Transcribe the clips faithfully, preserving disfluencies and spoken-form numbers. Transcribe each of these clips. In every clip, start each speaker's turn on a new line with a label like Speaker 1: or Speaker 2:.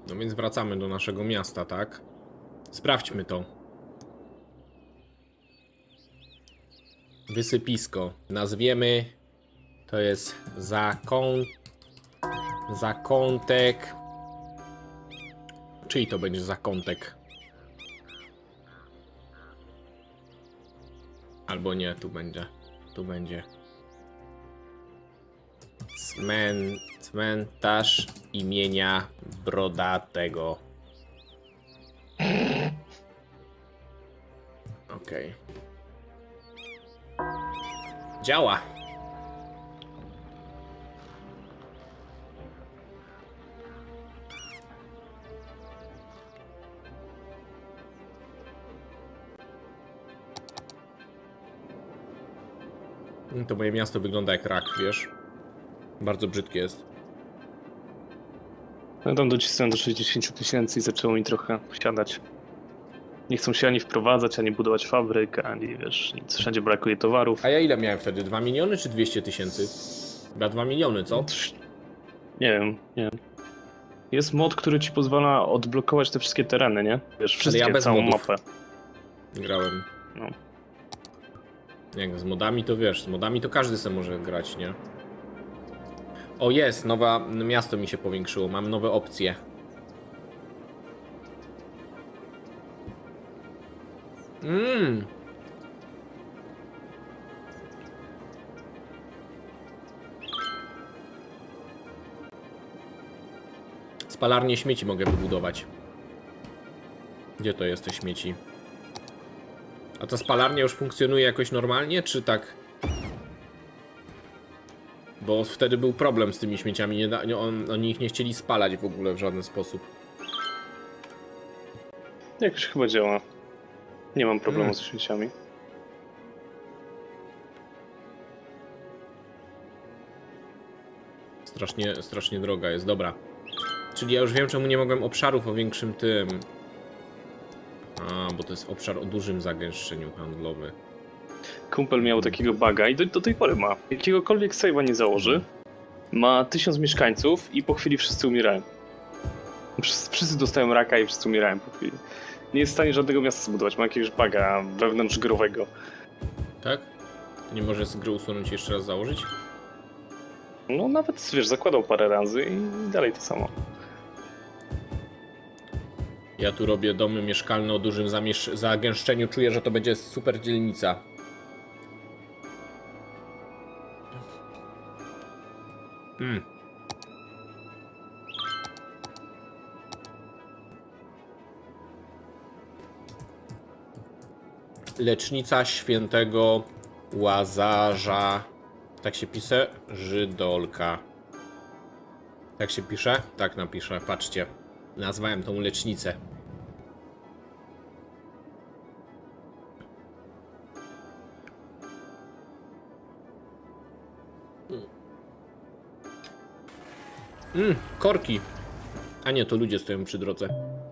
Speaker 1: No więc wracamy do naszego miasta, tak? Sprawdźmy to. Wysypisko. Nazwiemy... To jest zakąt... Zakątek... Czyj to będzie zakątek? Albo nie, tu będzie. Tu będzie. Cmen... Cmentarz imienia Brodatego. Okej. Okay. Działa. To moje miasto wygląda jak rak, wiesz? Bardzo brzydkie jest.
Speaker 2: Ja tam docisnąłem do sześćdziesięciu tysięcy i zaczęło mi trochę posiadać. Nie chcą się ani wprowadzać, ani budować fabryk, ani wiesz, nic. Wszędzie brakuje towarów.
Speaker 1: A ja ile miałem wtedy? dwa miliony czy dwieście tysięcy? Chyba dwa miliony, co?
Speaker 2: Nie wiem, nie wiem. Jest mod, który ci pozwala odblokować te wszystkie tereny, nie? Wiesz, wszystkie,
Speaker 1: ja bez
Speaker 2: całą
Speaker 1: modów
Speaker 2: mapę.
Speaker 1: Grałem.
Speaker 2: No.
Speaker 1: Jak z modami to wiesz, z modami to każdy sobie może grać, nie? O, jest, nowe miasto mi się powiększyło, mam nowe opcje. Mmm. Spalarnię śmieci mogę wybudować. Gdzie to jest te śmieci? A ta spalarnia już funkcjonuje jakoś normalnie, czy tak? Bo wtedy był problem z tymi śmieciami, nie da, nie, on, oni ich nie chcieli spalać w ogóle w żaden sposób.
Speaker 2: Jakoś chyba działa. Nie mam problemu
Speaker 1: Hmm.
Speaker 2: z śmieciami.
Speaker 1: Strasznie, strasznie droga jest, dobra. Czyli ja już wiem, czemu nie mogłem obszarów o większym tym. A, bo to jest obszar o dużym zagęszczeniu handlowym.
Speaker 2: Kumpel miał takiego buga i do, do tej pory ma. Jakiegokolwiek save'a nie założy, ma tysiąc mieszkańców i po chwili wszyscy umierają. Wszyscy, wszyscy dostają raka i wszyscy umierają po chwili. Nie jest w stanie żadnego miasta zbudować, ma jakiegoś buga wewnątrzgrowego.
Speaker 1: Tak? Nie może z gry usunąć i jeszcze raz założyć?
Speaker 2: No nawet, wiesz, zakładał parę razy i dalej to samo.
Speaker 1: Ja tu robię domy mieszkalne o dużym zagęszczeniu. Czuję, że to będzie super dzielnica. Hmm. Lecznica świętego Łazarza. Tak się pisze? Żydolka. Tak się pisze? Tak napiszę, patrzcie. Nazwałem tą lecznicę. Mmm, korki. A nie, to ludzie stoją przy drodze.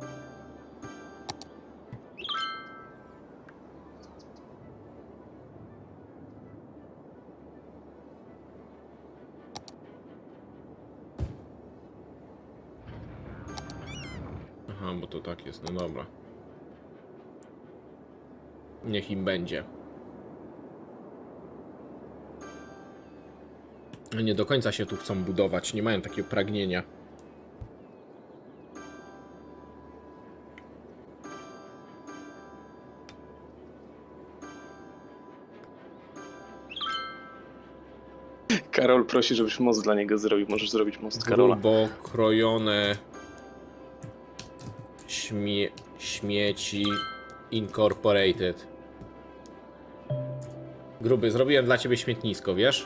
Speaker 1: Aha, bo to tak jest, no dobra. Niech im będzie. Nie do końca się tu chcą budować, nie mają takiego pragnienia.
Speaker 2: Karol prosi, żebyś most dla niego zrobił. Możesz zrobić most Karola.
Speaker 1: Grubo krojone śmie śmieci Incorporated. Gruby, zrobiłem dla ciebie śmietnisko, wiesz?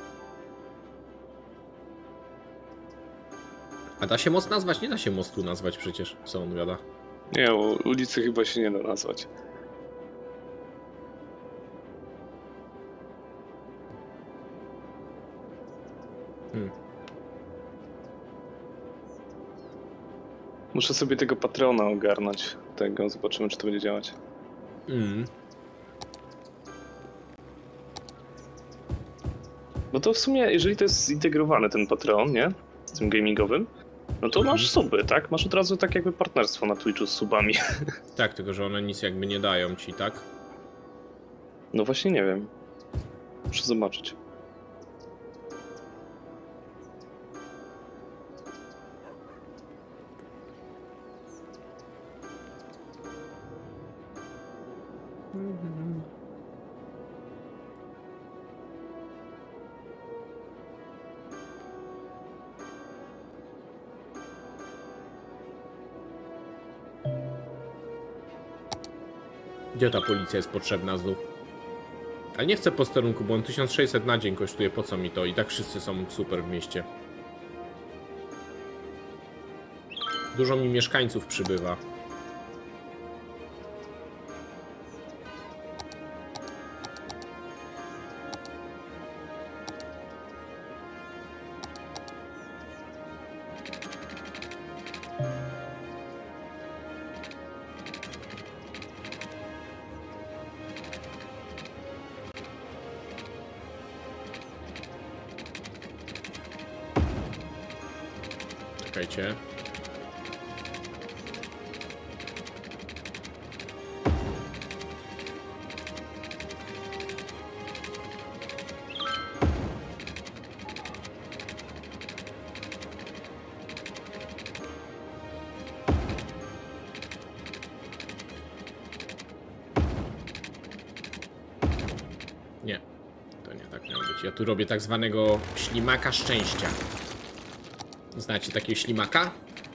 Speaker 1: A da się most nazwać? Nie da się mostu nazwać przecież, co on gada.
Speaker 2: Nie, bo ulicy chyba się nie da nazwać.
Speaker 1: Hmm.
Speaker 2: Muszę sobie tego patrona ogarnąć. Tego, zobaczymy, czy to będzie działać.
Speaker 1: Mm.
Speaker 2: No to w sumie, jeżeli to jest zintegrowany ten Patreon, nie? Z tym gamingowym, No to masz suby, tak? Masz od razu tak jakby partnerstwo na Twitchu z subami.
Speaker 1: Tak, tylko że one nic jakby nie dają ci, tak?
Speaker 2: No właśnie nie wiem. Muszę zobaczyć.
Speaker 1: Gdzie ta policja jest potrzebna znów? Ale nie chcę posterunku, bo on tysiąc sześćset na dzień kosztuje, po co mi to? I tak wszyscy są super w mieście. Dużo mi mieszkańców przybywa. Czekajcie. Nie, to nie tak miało być. Ja tu robię tak zwanego ślimaka szczęścia. Znacie takiego ślimaka?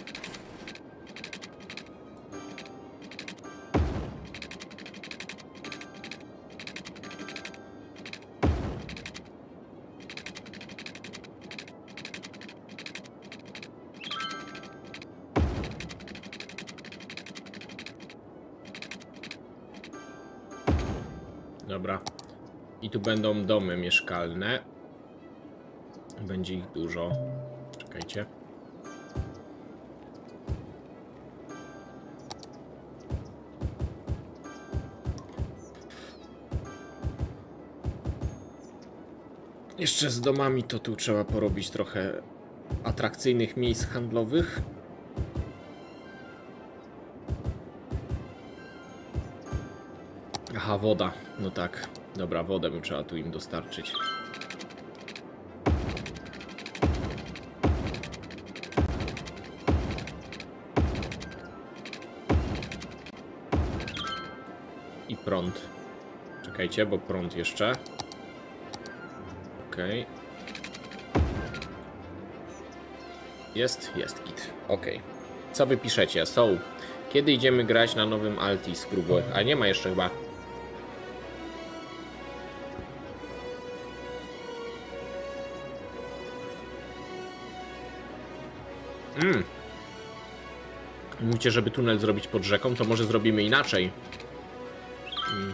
Speaker 1: Dobra. I tu będą domy mieszkalne. Będzie ich dużo. Czekajcie. Jeszcze z domami to tu trzeba porobić trochę atrakcyjnych miejsc handlowych. Aha, woda. No tak. Dobra, wodę by trzeba tu im dostarczyć. I prąd. Czekajcie, bo prąd jeszcze. Okej. Okay. Jest, jest git. Okej. Okay. Co wy piszecie? So, kiedy idziemy grać na nowym Altis? Próbuję. A nie ma jeszcze chyba. Mm. Mówicie, żeby tunel zrobić pod rzeką, to może zrobimy inaczej. Mm.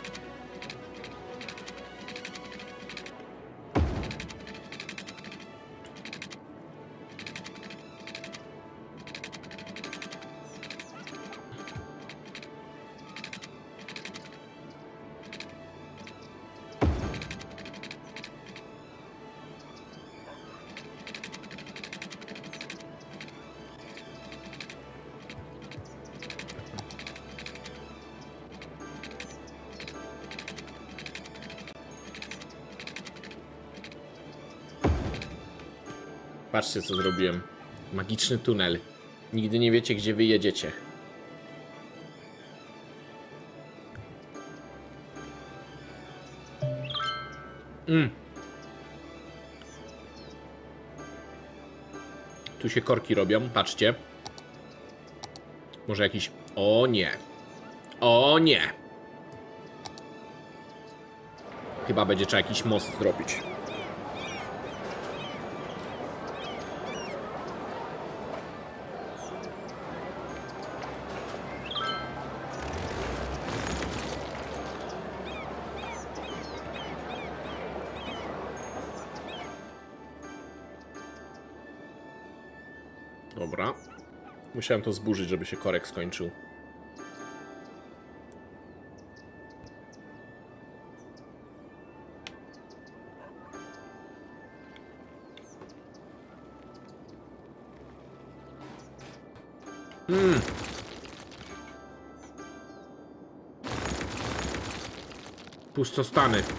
Speaker 1: Patrzcie, co zrobiłem. Magiczny tunel. Nigdy nie wiecie, gdzie wy jedziecie. Mm. Tu się korki robią, patrzcie. Może jakiś... O nie. O nie. Chyba będzie trzeba jakiś most zrobić. Dobra. Musiałem to zburzyć, żeby się korek skończył. Hmm. Pustostany.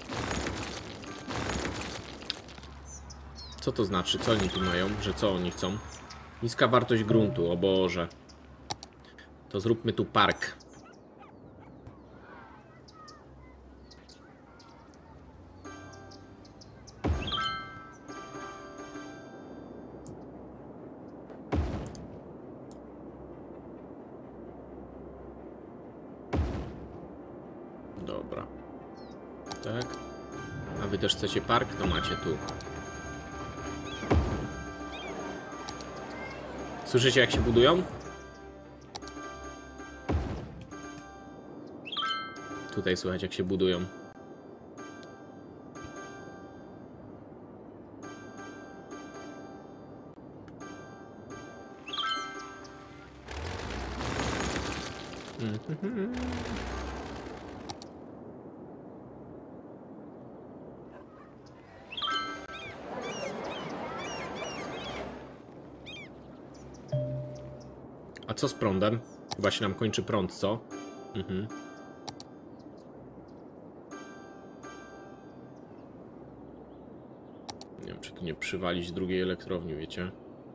Speaker 1: Co to znaczy? Co oni tu mają? Że co oni chcą? Niska wartość gruntu, o Boże. To zróbmy tu park. Dobra. Tak. A wy też chcecie park? To macie tu. Słyszycie, jak się budują? Tutaj słychać, jak się budują. A co z prądem? Chyba się nam kończy prąd, co? Mhm. Nie wiem, czy tu nie przywalić drugiej elektrowni, wiecie?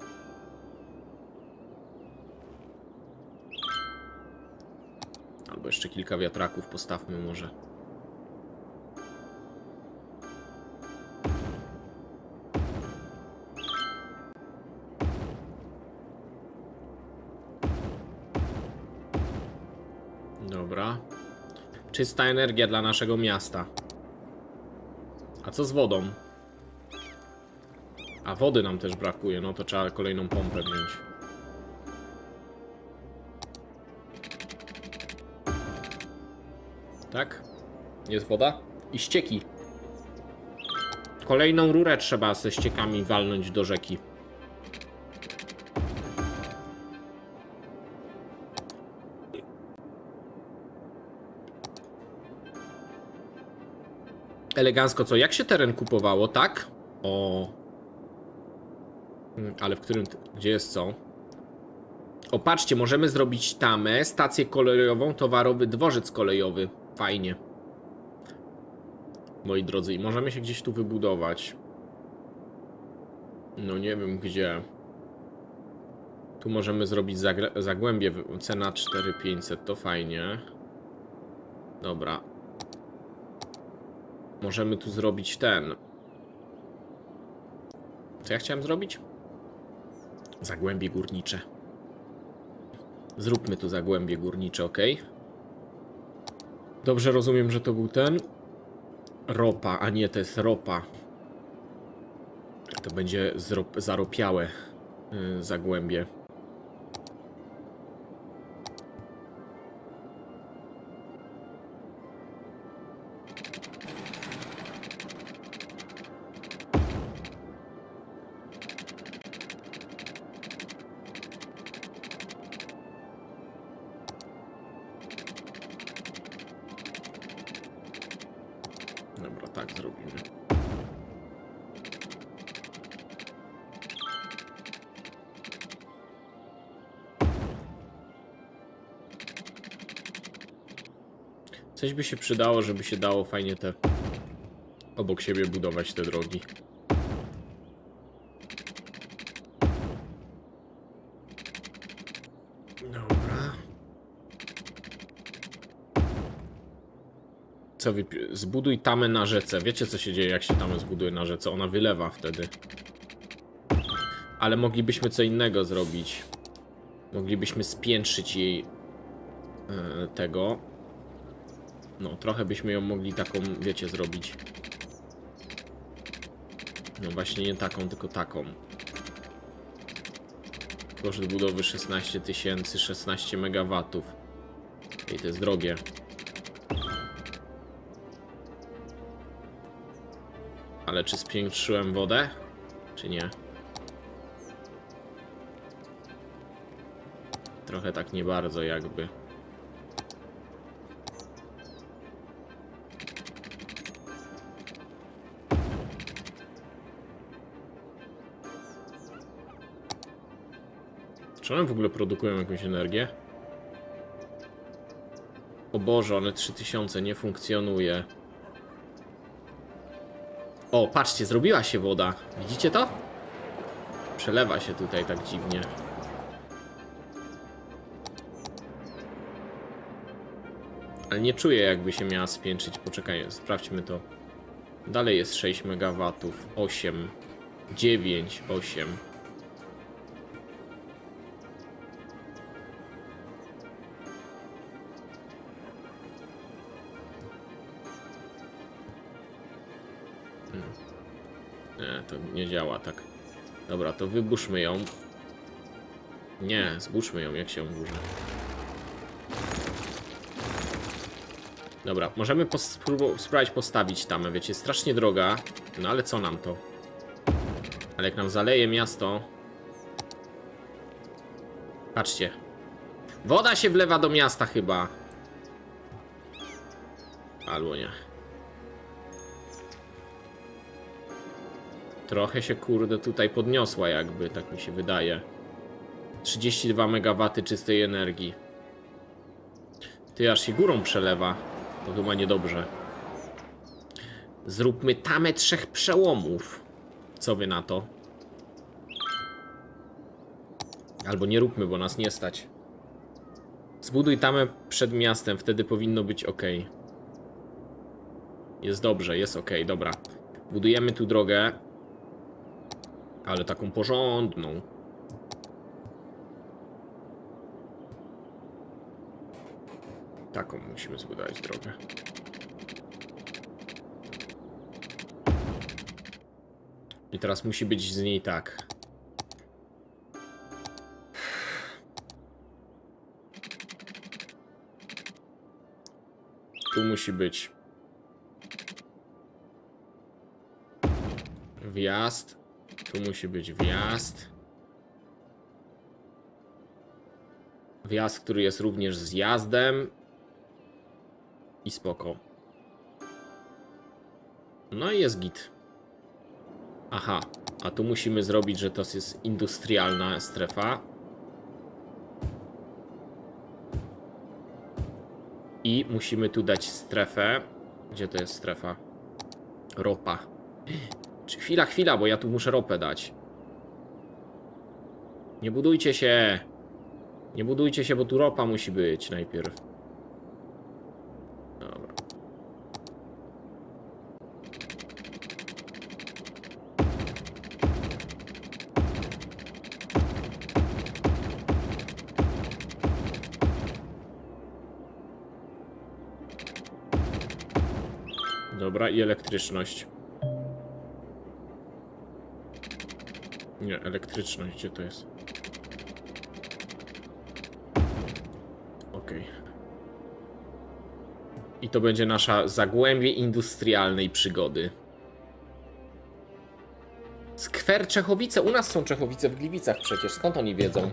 Speaker 1: Albo jeszcze kilka wiatraków postawmy może. Dobra. Czysta energia dla naszego miasta. A co z wodą? A wody nam też brakuje, no to trzeba kolejną pompę wziąć. Tak? Jest woda? I ścieki. Kolejną rurę trzeba ze ściekami walnąć do rzeki. Elegancko, co? Jak się teren kupowało, tak? O. Ale w którym... Gdzie jest co? O, patrzcie, możemy zrobić tamę, stację kolejową, towarowy dworzec kolejowy. Fajnie. Moi drodzy, i możemy się gdzieś tu wybudować. No nie wiem gdzie. Tu możemy zrobić zagłębie. Cena cztery tysiące pięćset, to fajnie. Dobra. Możemy tu zrobić ten. Co ja chciałem zrobić? Zagłębie górnicze. Zróbmy tu zagłębie górnicze, ok? Dobrze rozumiem, że to był ten. Ropa, a nie, to jest ropa. To będzie zaropiałe yy, zagłębie. Dobra, tak zrobimy. Coś by się przydało, żeby się dało fajnie te obok siebie budować te drogi. Dobra. Co wy... Zbuduj tamę na rzece. Wiecie, co się dzieje, jak się tamę zbuduje na rzece? Ona wylewa wtedy. Ale moglibyśmy co innego zrobić. Moglibyśmy spiętrzyć jej yy, tego. No, trochę byśmy ją mogli taką, wiecie, zrobić. No właśnie nie taką, tylko taką. Koszt budowy szesnaście tysięcy, szesnaście megawatów. I to jest drogie. Ale czy spiętrzyłem wodę? Czy nie? Trochę tak nie bardzo jakby. Czy one w ogóle produkują jakąś energię? O Boże, one trzy tysiące, nie funkcjonuje. O, patrzcie, zrobiła się woda. Widzicie to? Przelewa się tutaj tak dziwnie. Ale nie czuję, jakby się miała spiętrzyć. Poczekaj, sprawdźmy to. Dalej jest sześć megawatów. osiem. dziewięć, osiem. Hmm. Nie, to nie działa tak. Dobra, to wyburzmy ją. Nie, zburzmy ją, jak się burzy. Dobra, możemy spróbować postawić tamę, wiecie, strasznie droga. No ale co nam to? Ale jak nam zaleje miasto... Patrzcie. Woda się wlewa do miasta chyba. Albo nie. Trochę się, kurde, tutaj podniosła jakby, tak mi się wydaje. trzydzieści dwa megawatty czystej energii. Ty, aż się górą przelewa. To chyba niedobrze. Zróbmy tamę trzech przełomów. Co wy na to? Albo nie róbmy, bo nas nie stać. Zbuduj tamę przed miastem, wtedy powinno być ok. Jest dobrze, jest ok, dobra. Budujemy tu drogę. Ale taką porządną. Taką musimy zbudować drogę. I teraz musi być z niej tak. Tu musi być wjazd. Tu musi być wjazd. Wjazd, który jest również zjazdem. I spoko. No i jest git. Aha, a tu musimy zrobić, że to jest industrialna strefa. I musimy tu dać strefę. Gdzie to jest strefa? Ropa. Chwila, chwila, bo ja tu muszę ropę dać. Nie budujcie się. Nie budujcie się, bo tu ropa musi być najpierw. Dobra. Dobra, i elektryczność. Nie, elektryczność, gdzie to jest? Okej. Okay. I to będzie nasza zagłębie industrialnej przygody. Skwer Czechowice. U nas są Czechowice w Gliwicach przecież. Skąd oni wiedzą?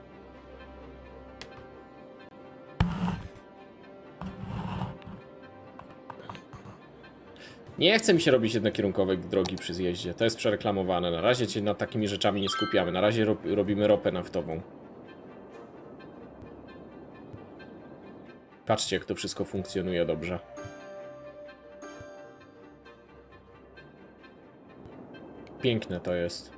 Speaker 1: Nie chce mi się robić jednokierunkowej drogi przy zjeździe. To jest przereklamowane. Na razie się nad takimi rzeczami nie skupiamy. Na razie rob robimy ropę naftową. Patrzcie, jak to wszystko funkcjonuje dobrze. Piękne to jest.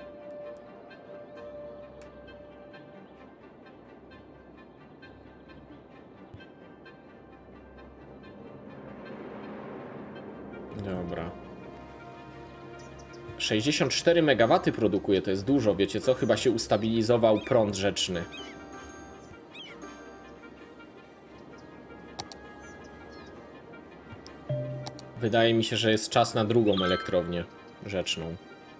Speaker 1: Dobra. sześćdziesiąt cztery megawatty produkuje, to jest dużo, wiecie co? Chyba się ustabilizował prąd rzeczny. Wydaje mi się, że jest czas na drugą elektrownię rzeczną.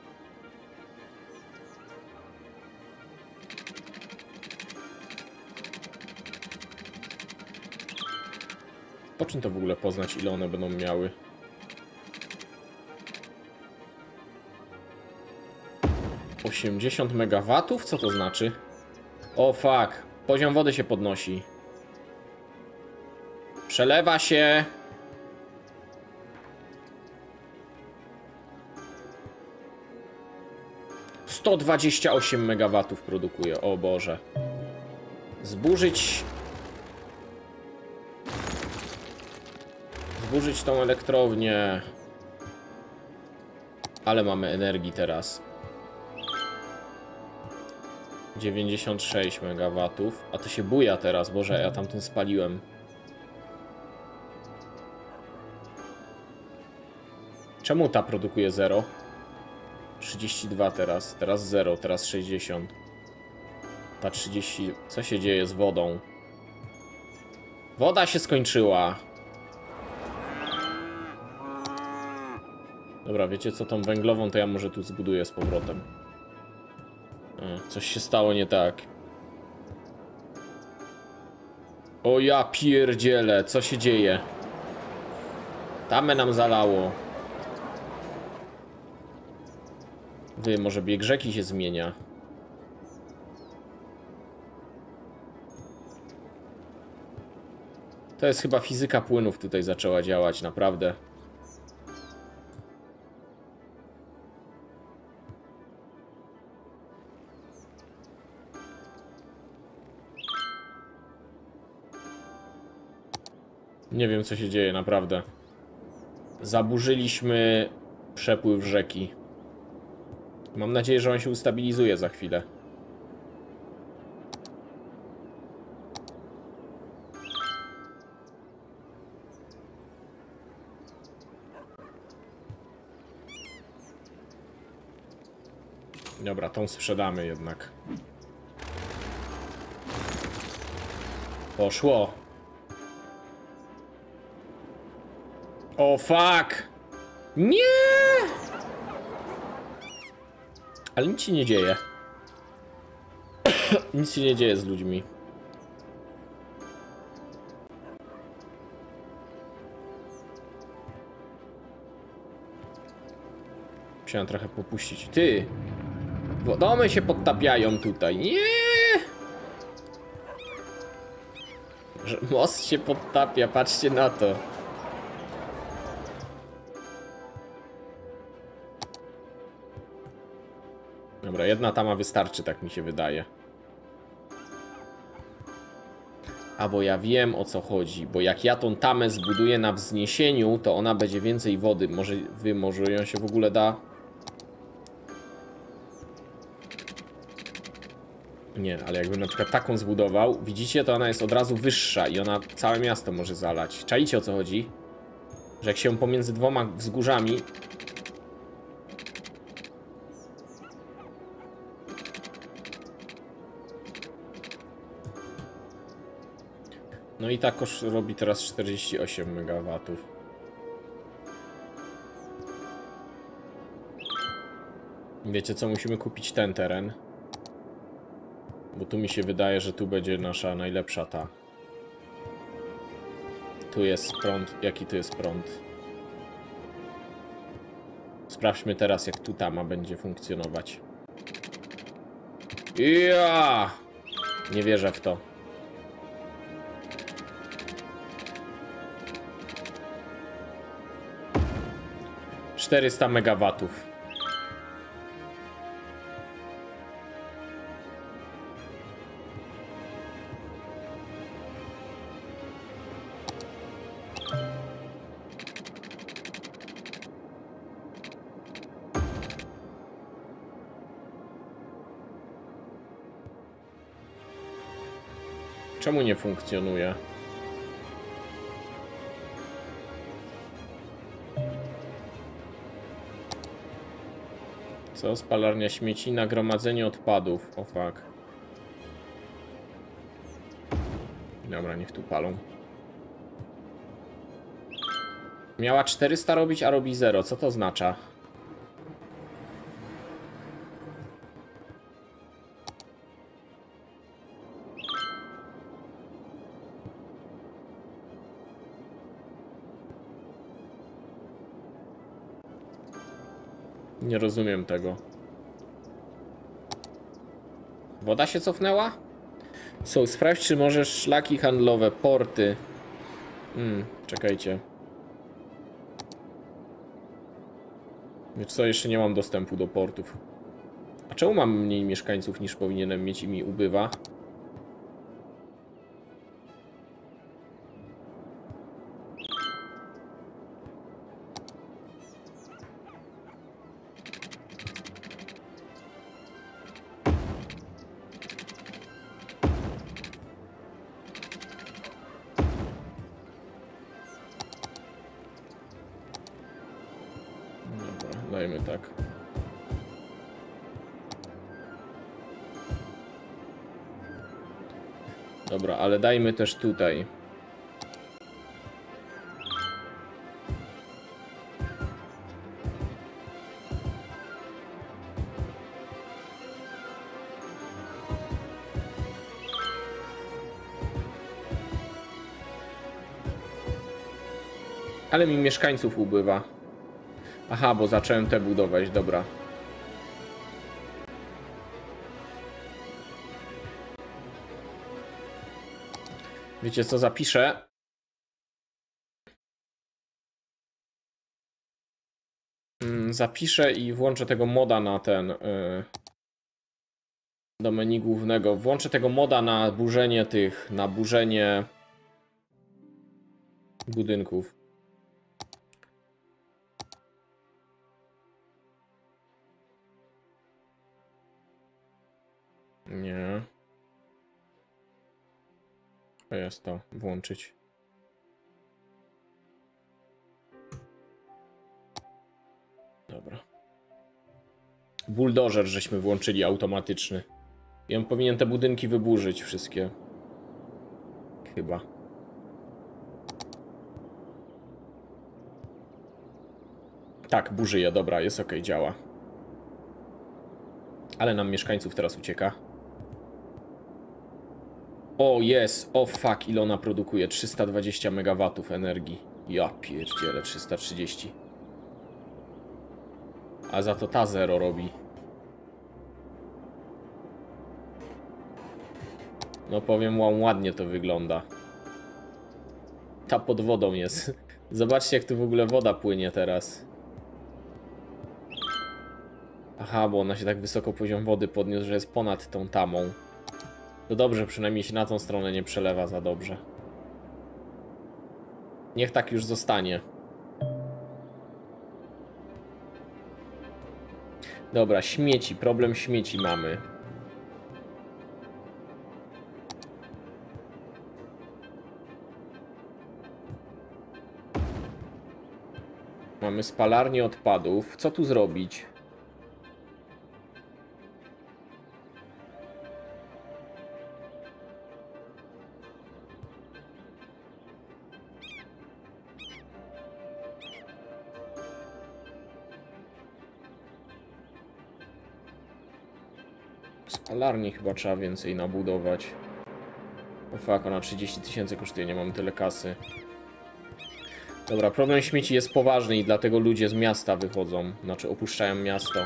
Speaker 1: Po czym to w ogóle poznać, ile one będą miały? osiemdziesiąt megawatów? Co to znaczy? O fuck, poziom wody się podnosi. Przelewa się. sto dwadzieścia osiem megawatów produkuje, o Boże. Zburzyć... Zburzyć tą elektrownię. Ale mamy energii teraz. dziewięćdziesiąt sześć megawatów. A to się buja teraz, Boże, ja tamten spaliłem. Czemu ta produkuje zero? trzydzieści dwa teraz, teraz zero, teraz sześćdziesiąt. Ta trzydzieści... Co się dzieje z wodą? Woda się skończyła. Dobra, wiecie co, tą węglową to ja może tu zbuduję z powrotem. A, coś się stało nie tak. O ja pierdzielę, co się dzieje? Tamę nam zalało. Wy, może bieg rzeki się zmienia. To jest chyba fizyka płynów tutaj zaczęła działać, naprawdę. Nie wiem, co się dzieje, naprawdę. Zaburzyliśmy przepływ rzeki. Mam nadzieję, że on się ustabilizuje za chwilę. Dobra, tą sprzedamy jednak. Poszło. O fuck! Nie! Ale nic się nie dzieje. Nic się nie dzieje z ludźmi. Musiałem trochę popuścić. Ty! Bo domy się podtapiają tutaj. Nie! Że most się podtapia, patrzcie na to. Dobra, jedna tama wystarczy, tak mi się wydaje. A bo ja wiem, o co chodzi. Bo jak ja tą tamę zbuduję na wzniesieniu, to ona będzie więcej wody. Może wy, może ją się w ogóle da... Nie, ale jakbym na przykład taką zbudował, widzicie, to ona jest od razu wyższa i ona całe miasto może zalać. Czaicie, o co chodzi? Że jak się pomiędzy dwoma wzgórzami... No i ta kosz robi teraz czterdzieści osiem megawatów. Wiecie co, musimy kupić ten teren. Bo tu mi się wydaje, że tu będzie nasza najlepsza ta. Tu jest prąd. Jaki tu jest prąd? Sprawdźmy teraz, jak tu tama będzie funkcjonować. Ja! Nie wierzę w to. czterysta megawatów. Czemu nie funkcjonuje? Co? Spalarnia śmieci, nagromadzenie odpadów. O fuck. Dobra, niech tu palą. Miała czterysta robić, a robi zero. Co to oznacza? Nie rozumiem tego. Woda się cofnęła? So, sprawdź, czy możesz szlaki handlowe, porty. Hmm, czekajcie. Wiesz co, jeszcze nie mam dostępu do portów. A czemu mam mniej mieszkańców niż powinienem mieć i mi ubywa? Dobra, dajmy tak. Dobra, ale dajmy też tutaj. Ale mi mieszkańców ubywa. Aha, bo zacząłem te budować, dobra. Wiecie co, zapiszę? Mm, zapiszę i włączę tego moda na ten... Yy, do menu głównego. Włączę tego moda na burzenie tych... Na burzenie... budynków. Nie. To jest to. Włączyć. Dobra. Buldożer żeśmy włączyli automatyczny. I on powinien te budynki wyburzyć wszystkie. Chyba. Tak, burzy je, dobra, jest ok, działa. Ale nam mieszkańców teraz ucieka. O, jest, o fuck, ile ona produkuje? trzysta dwadzieścia megawatów energii. Ja pierdzielę, trzysta trzydzieści. A za to ta zero robi. No powiem wam, ładnie to wygląda. Ta pod wodą jest. Zobaczcie, jak tu w ogóle woda płynie teraz. Aha, bo ona się tak wysoko poziom wody podniósł, że jest ponad tą tamą. To dobrze, przynajmniej się na tą stronę nie przelewa za dobrze. Niech tak już zostanie. Dobra, śmieci, problem śmieci mamy. Mamy spalarnię odpadów. Co tu zrobić? Spalarni chyba trzeba więcej nabudować. O fuck, ona trzydzieści tysięcy kosztuje, nie mam tyle kasy. Dobra, problem śmieci jest poważny i dlatego ludzie z miasta wychodzą. Znaczy opuszczają miasto.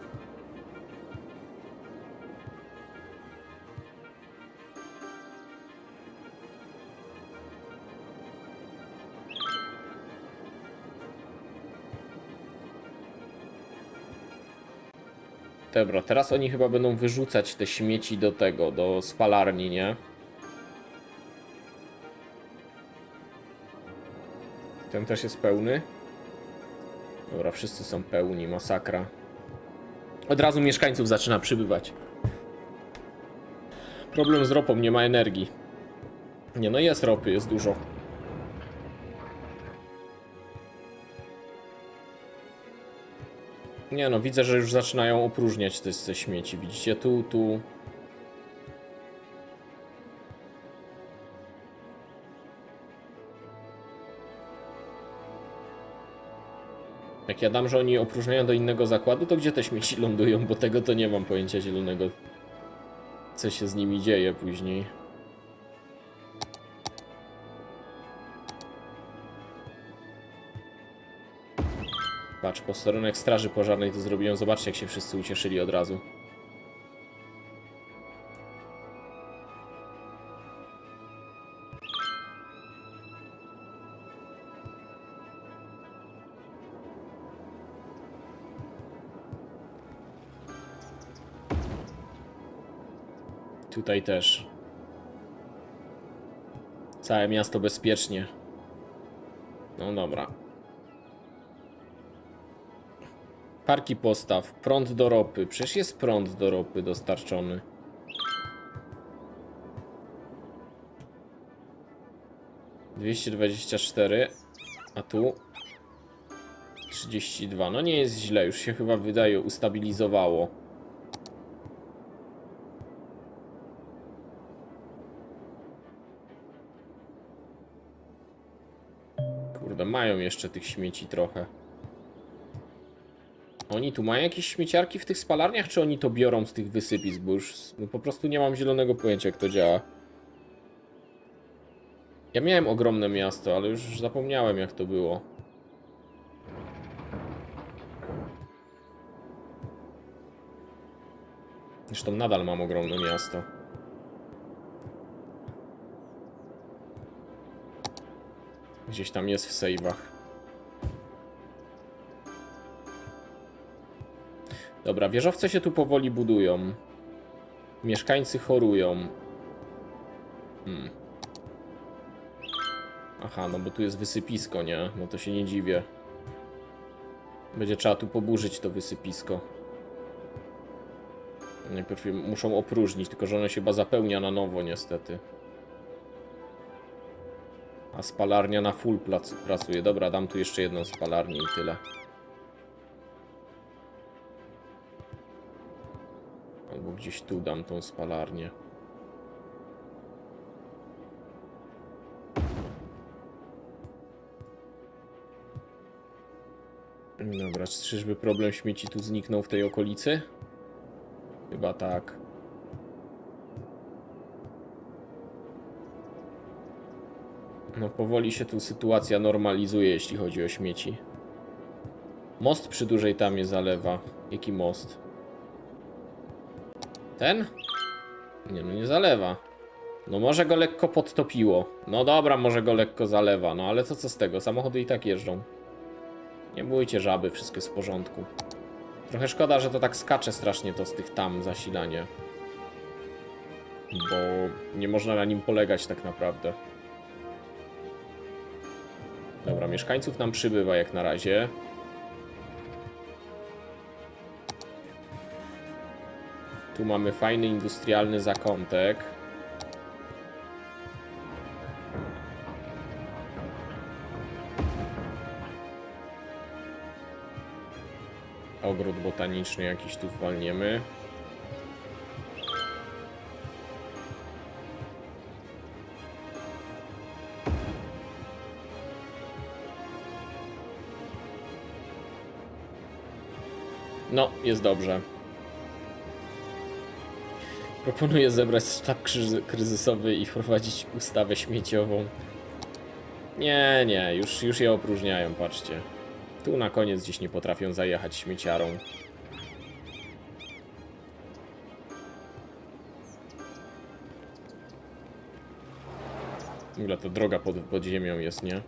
Speaker 1: Dobra, teraz oni chyba będą wyrzucać te śmieci do tego, do spalarni, nie? Ten też jest pełny. Dobra, wszyscy są pełni, masakra. Od razu mieszkańców zaczyna przybywać. Problem z ropą, nie ma energii. Nie, no jest ropy, jest dużo. Nie no, widzę, że już zaczynają opróżniać te, te śmieci. Widzicie, tu, tu. Jak ja dam, że oni opróżniają do innego zakładu, to gdzie te śmieci lądują? Bo tego to nie mam pojęcia zielonego. Co się z nimi dzieje później. Patrz, posterunek straży pożarnej to zrobiłem. Zobaczcie, jak się wszyscy ucieszyli od razu. Tutaj też. Całe miasto bezpiecznie. No dobra. Parki postaw, prąd do ropy. Przecież jest prąd do ropy dostarczony. dwieście dwadzieścia cztery, a tu trzydzieści dwa. No nie jest źle, już się chyba wydaje ustabilizowało. Kurde, mają jeszcze tych śmieci trochę. Oni tu mają jakieś śmieciarki w tych spalarniach, czy oni to biorą z tych wysypisk? Bo już no, po prostu nie mam zielonego pojęcia, jak to działa. Ja miałem ogromne miasto, ale już zapomniałem, jak to było. Zresztą nadal mam ogromne miasto. Gdzieś tam jest w save'ach. Dobra, wieżowce się tu powoli budują. Mieszkańcy chorują. Hmm. Aha, no bo tu jest wysypisko, nie? No to się nie dziwię. Będzie trzeba tu poburzyć to wysypisko. Najpierw muszą opróżnić, tylko że ono się chyba zapełnia na nowo niestety. A spalarnia na full pracuje. Dobra, dam tu jeszcze jedną spalarnię i tyle. Albo gdzieś tu dam tą spalarnię. Dobra, czyżby problem śmieci tu zniknął w tej okolicy? Chyba tak. No powoli się tu sytuacja normalizuje, jeśli chodzi o śmieci. Most przy dużej tamie zalewa. Jaki most? Ten? Nie, no nie zalewa. No może go lekko podtopiło. No dobra, może go lekko zalewa. No ale to co z tego? Samochody i tak jeżdżą. Nie bójcie żaby, wszystko jest w porządku. Trochę szkoda, że to tak skacze strasznie to z tych tam zasilanie. Bo nie można na nim polegać tak naprawdę. Dobra, mieszkańców nam przybywa jak na razie. Tu mamy fajny industrialny zakątek. Ogród botaniczny jakiś tu walniemy. No, jest dobrze. Proponuję zebrać sztab kryzysowy i wprowadzić ustawę śmieciową. Nie, nie, już, już je opróżniają, patrzcie. Tu na koniec gdzieś nie potrafią zajechać śmieciarą. W ogóle to droga pod, pod ziemią jest, nie?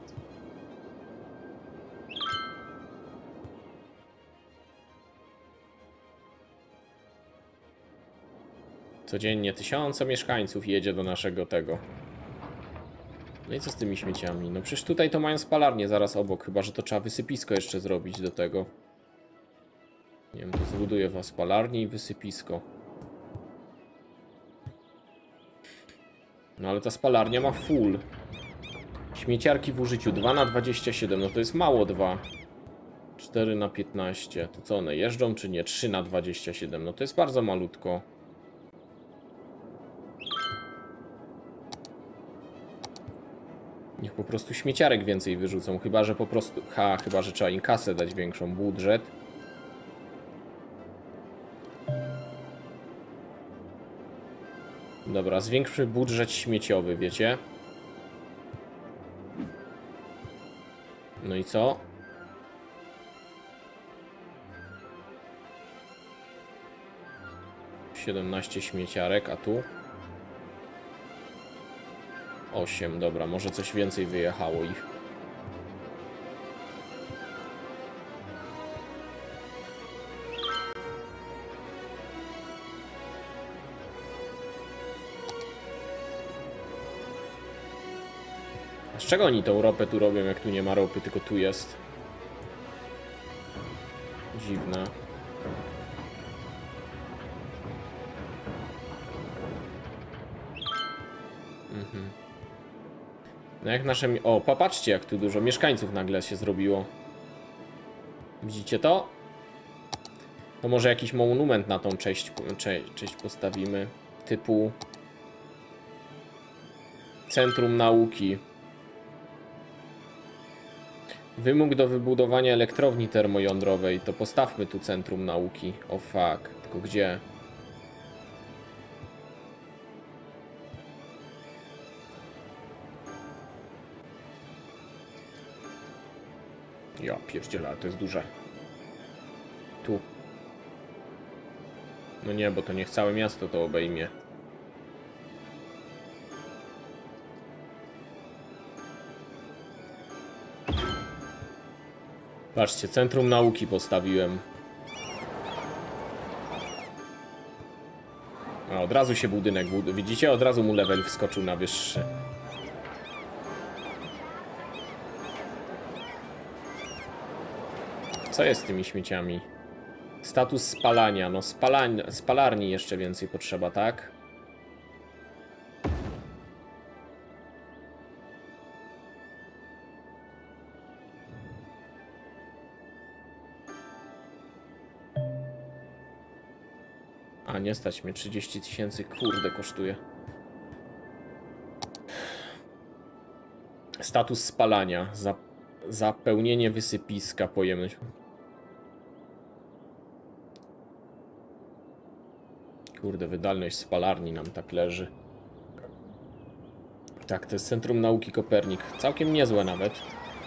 Speaker 1: Codziennie tysiące mieszkańców jedzie do naszego tego. No i co z tymi śmieciami? No przecież tutaj to mają spalarnię zaraz obok, chyba że to trzeba wysypisko jeszcze zrobić do tego. Nie wiem, to zbuduję was spalarnię i wysypisko. No ale ta spalarnia ma full. Śmieciarki w użyciu dwa na dwadzieścia siedem, no to jest mało dwa. cztery na piętnaście, to co one jeżdżą czy nie? trzy na dwadzieścia siedem, no to jest bardzo malutko. Niech po prostu śmieciarek więcej wyrzucą, chyba że po prostu... Ha, chyba że trzeba im kasę dać większą, budżet. Dobra, zwiększmy budżet śmieciowy, wiecie? No i co? siedemnaście śmieciarek, a tu? osiem, dobra, może coś więcej wyjechało ich. Z czego oni tą ropę tu robią, jak tu nie ma ropy, tylko tu jest? Dziwne. Mhm. No jak nasze... O, popatrzcie, jak tu dużo mieszkańców nagle się zrobiło. Widzicie to? To może jakiś monument na tą cześć, cześć, cześć postawimy. Typu... Centrum Nauki. Wymóg do wybudowania elektrowni termojądrowej. To postawmy tu Centrum Nauki. O fuck. Tylko gdzie? Ja pierdzielę, ale to jest duże. Tu. No nie, bo to niech całe miasto to obejmie. Patrzcie, Centrum Nauki postawiłem. A od razu się budynek buduje. Widzicie? Od razu mu level wskoczył na wyższy. Co jest z tymi śmieciami? Status spalania. No spalań, spalarni jeszcze więcej potrzeba, tak? A nie stać mnie, trzydzieści tysięcy, kurde, kosztuje. Status spalania. Za, zapełnienie wysypiska, pojemność. Kurde, wydajność spalarni nam tak leży. Tak, to jest Centrum Nauki Kopernik. Całkiem niezłe nawet.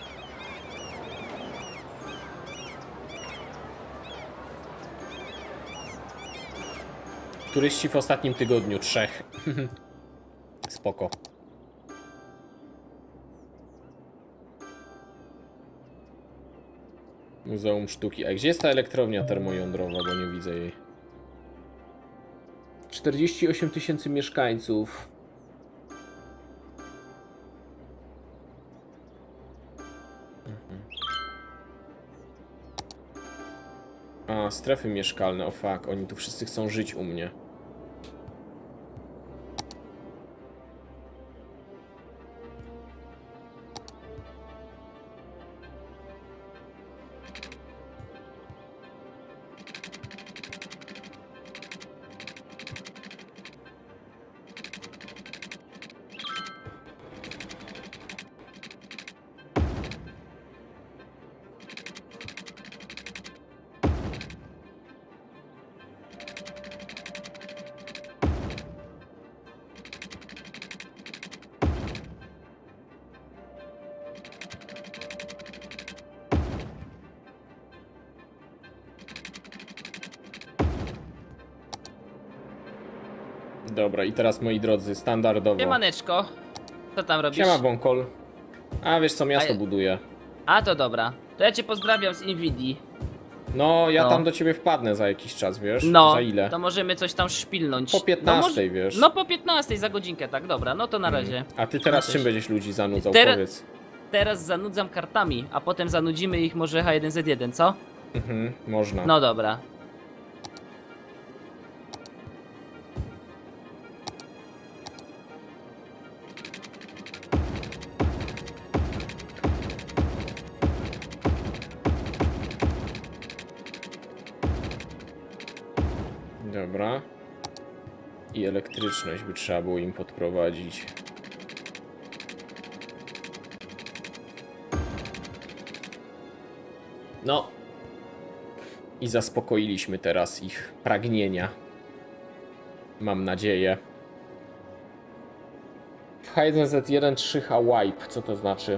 Speaker 1: Turyści w ostatnim tygodniu, trzech. Spoko. Muzeum Sztuki. A gdzie jest ta elektrownia termojądrowa, bo nie widzę jej. czterdzieści osiem tysięcy mieszkańców. Mhm. A, strefy mieszkalne, o fuck, oni tu wszyscy chcą żyć u mnie. Dobra, i teraz moi drodzy, standardowo.
Speaker 3: Siemaneczko, co tam robisz?
Speaker 1: Siema Bonkol. A wiesz co, miasto
Speaker 3: A ja-
Speaker 1: buduje.
Speaker 3: A to dobra, to ja cię pozdrawiam z Nvidii.
Speaker 1: No, ja
Speaker 3: No.
Speaker 1: tam do ciebie wpadnę za jakiś czas, wiesz?
Speaker 3: No,
Speaker 1: Za ile?
Speaker 3: to możemy coś tam szpilnąć.
Speaker 1: Po piętnastej,
Speaker 3: no,
Speaker 1: wiesz?
Speaker 3: No po piętnastej za godzinkę, tak, dobra, no to na razie.
Speaker 1: A ty teraz
Speaker 3: No
Speaker 1: czym
Speaker 3: też.
Speaker 1: będziesz ludzi zanudzał,
Speaker 3: Teraz-
Speaker 1: powiedz?
Speaker 3: Teraz zanudzam kartami, a potem zanudzimy ich może H jeden Z jeden, co?
Speaker 1: Mhm, można.
Speaker 3: No dobra.
Speaker 1: Dobra. I elektryczność by trzeba było im podprowadzić. No. I zaspokoiliśmy teraz ich pragnienia. Mam nadzieję. H jeden Z jeden trzy H wipe, co to znaczy?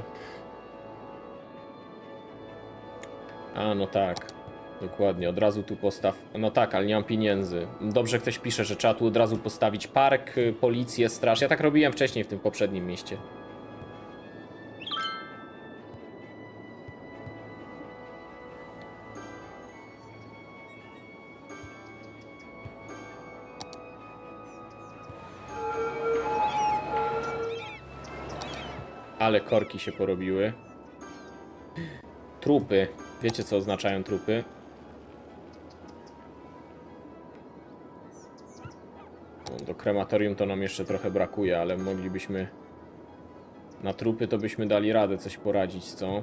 Speaker 1: A, no tak. Dokładnie, od razu tu postaw... No tak, ale nie mam pieniędzy. Dobrze ktoś pisze, że trzeba tu od razu postawić park, y, policję, straż. Ja tak robiłem wcześniej w tym poprzednim mieście. Ale korki się porobiły. Trupy. Wiecie, co oznaczają trupy? No, do krematorium to nam jeszcze trochę brakuje, ale moglibyśmy... Na trupy to byśmy dali radę coś poradzić, co?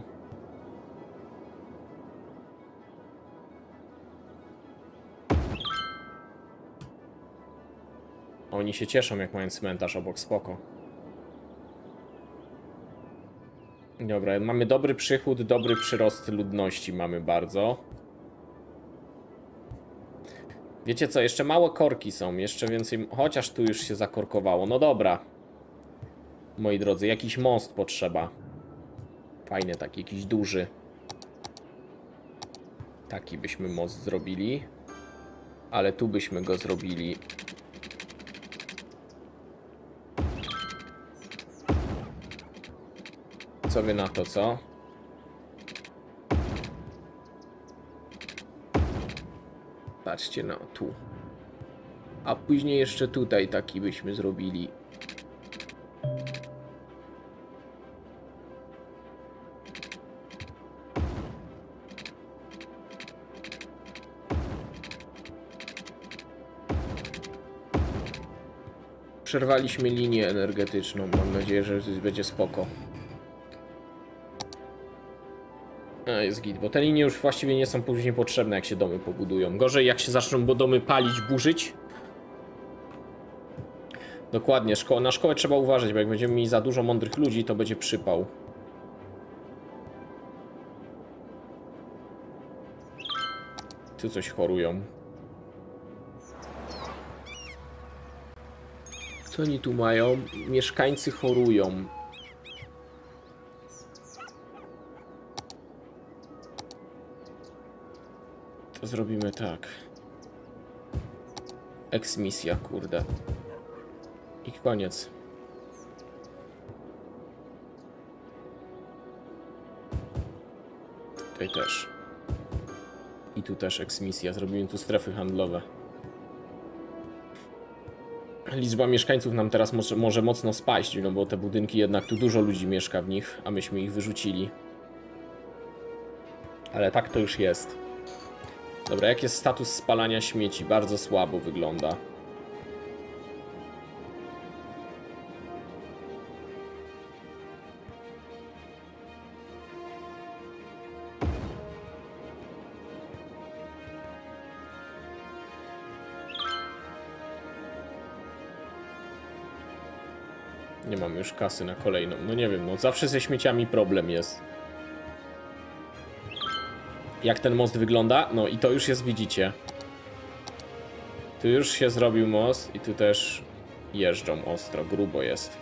Speaker 1: Oni się cieszą, jak mają cmentarz obok, spoko. Dobra, mamy dobry przychód, dobry przyrost ludności mamy bardzo. Wiecie co, jeszcze małe korki są, jeszcze więcej, chociaż tu już się zakorkowało. No dobra. Moi drodzy, jakiś most potrzeba. Fajny taki, jakiś duży. Taki byśmy most zrobili. Ale tu byśmy go zrobili. Co wy na to, co? Patrzcie, no tu. A później jeszcze tutaj taki byśmy zrobili. Przerwaliśmy linię energetyczną. Mam nadzieję, że będzie spoko. A, jest git, bo te linie już właściwie nie są później potrzebne, jak się domy pobudują. Gorzej, jak się zaczną bo domy palić, burzyć. Dokładnie, szko na szkołę trzeba uważać, bo jak będziemy mieli za dużo mądrych ludzi, to będzie przypał. Tu coś chorują. Co oni tu mają? Mieszkańcy chorują. To zrobimy tak. Eksmisja, kurde. I koniec. Tutaj też. I tu też eksmisja. Zrobimy tu strefy handlowe. Liczba mieszkańców nam teraz może, może mocno spaść, no bo te budynki jednak tu dużo ludzi mieszka w nich, a myśmy ich wyrzucili. Ale tak to już jest. Dobra, jak jest status spalania śmieci? Bardzo słabo wygląda. Nie mam już kasy na kolejną. No nie wiem, no zawsze ze śmieciami problem jest. Jak ten most wygląda? No i to już jest, widzicie. Tu już się zrobił most i tu też jeżdżą ostro, grubo jest.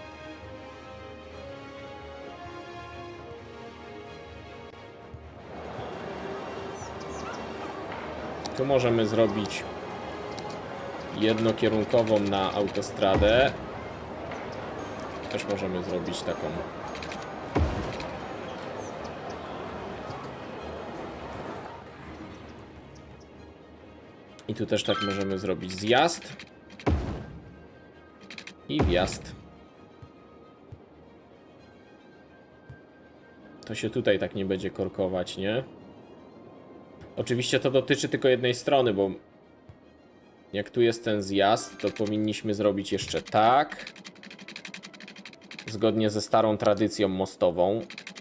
Speaker 1: Tu możemy zrobić jednokierunkową na autostradę. Też możemy zrobić taką. I tu też tak możemy zrobić zjazd i wjazd. To się tutaj tak nie będzie korkować, nie? Oczywiście to dotyczy tylko jednej strony, bo jak tu jest ten zjazd, to powinniśmy zrobić jeszcze tak. Zgodnie ze starą tradycją mostową.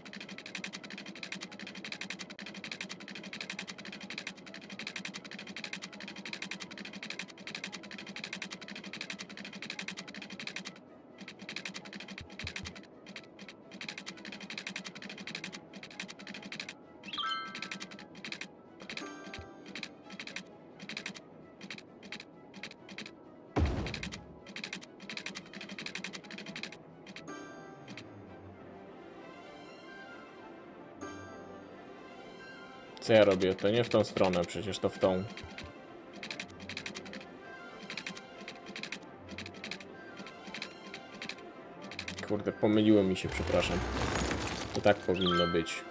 Speaker 1: Co ja robię? To nie w tą stronę, przecież to w tą. Kurde, pomyliło mi się, przepraszam. To tak powinno być.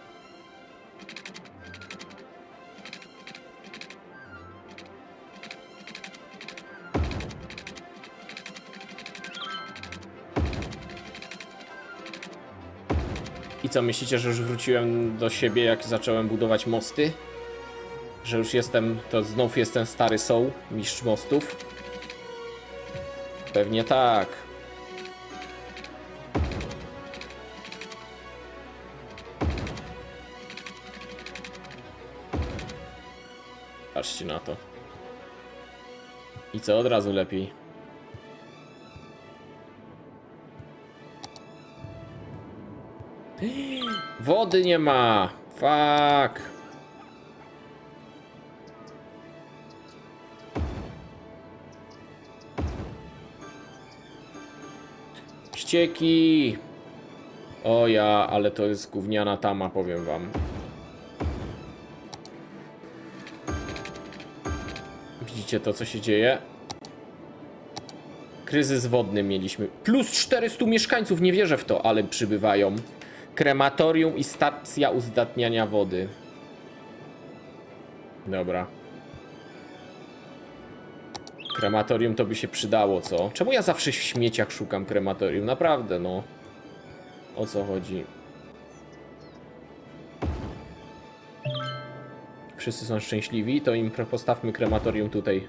Speaker 1: co, myślicie, że już wróciłem do siebie, jak zacząłem budować mosty? Że już jestem, to znów jestem stary soul, mistrz mostów? Pewnie tak. Patrzcie na to. I co, od razu lepiej. Wody nie ma! Fuck! Ścieki! O ja, ale to jest gówniana tama, powiem wam. Widzicie to, co się dzieje? Kryzys wodny mieliśmy. Plus czterystu mieszkańców, nie wierzę w to, ale przybywają. Krematorium i stacja uzdatniania wody. Dobra. Krematorium to by się przydało, co? Czemu ja zawsze w śmieciach szukam krematorium? Naprawdę, no. O co chodzi? Wszyscy są szczęśliwi, to im postawmy krematorium tutaj.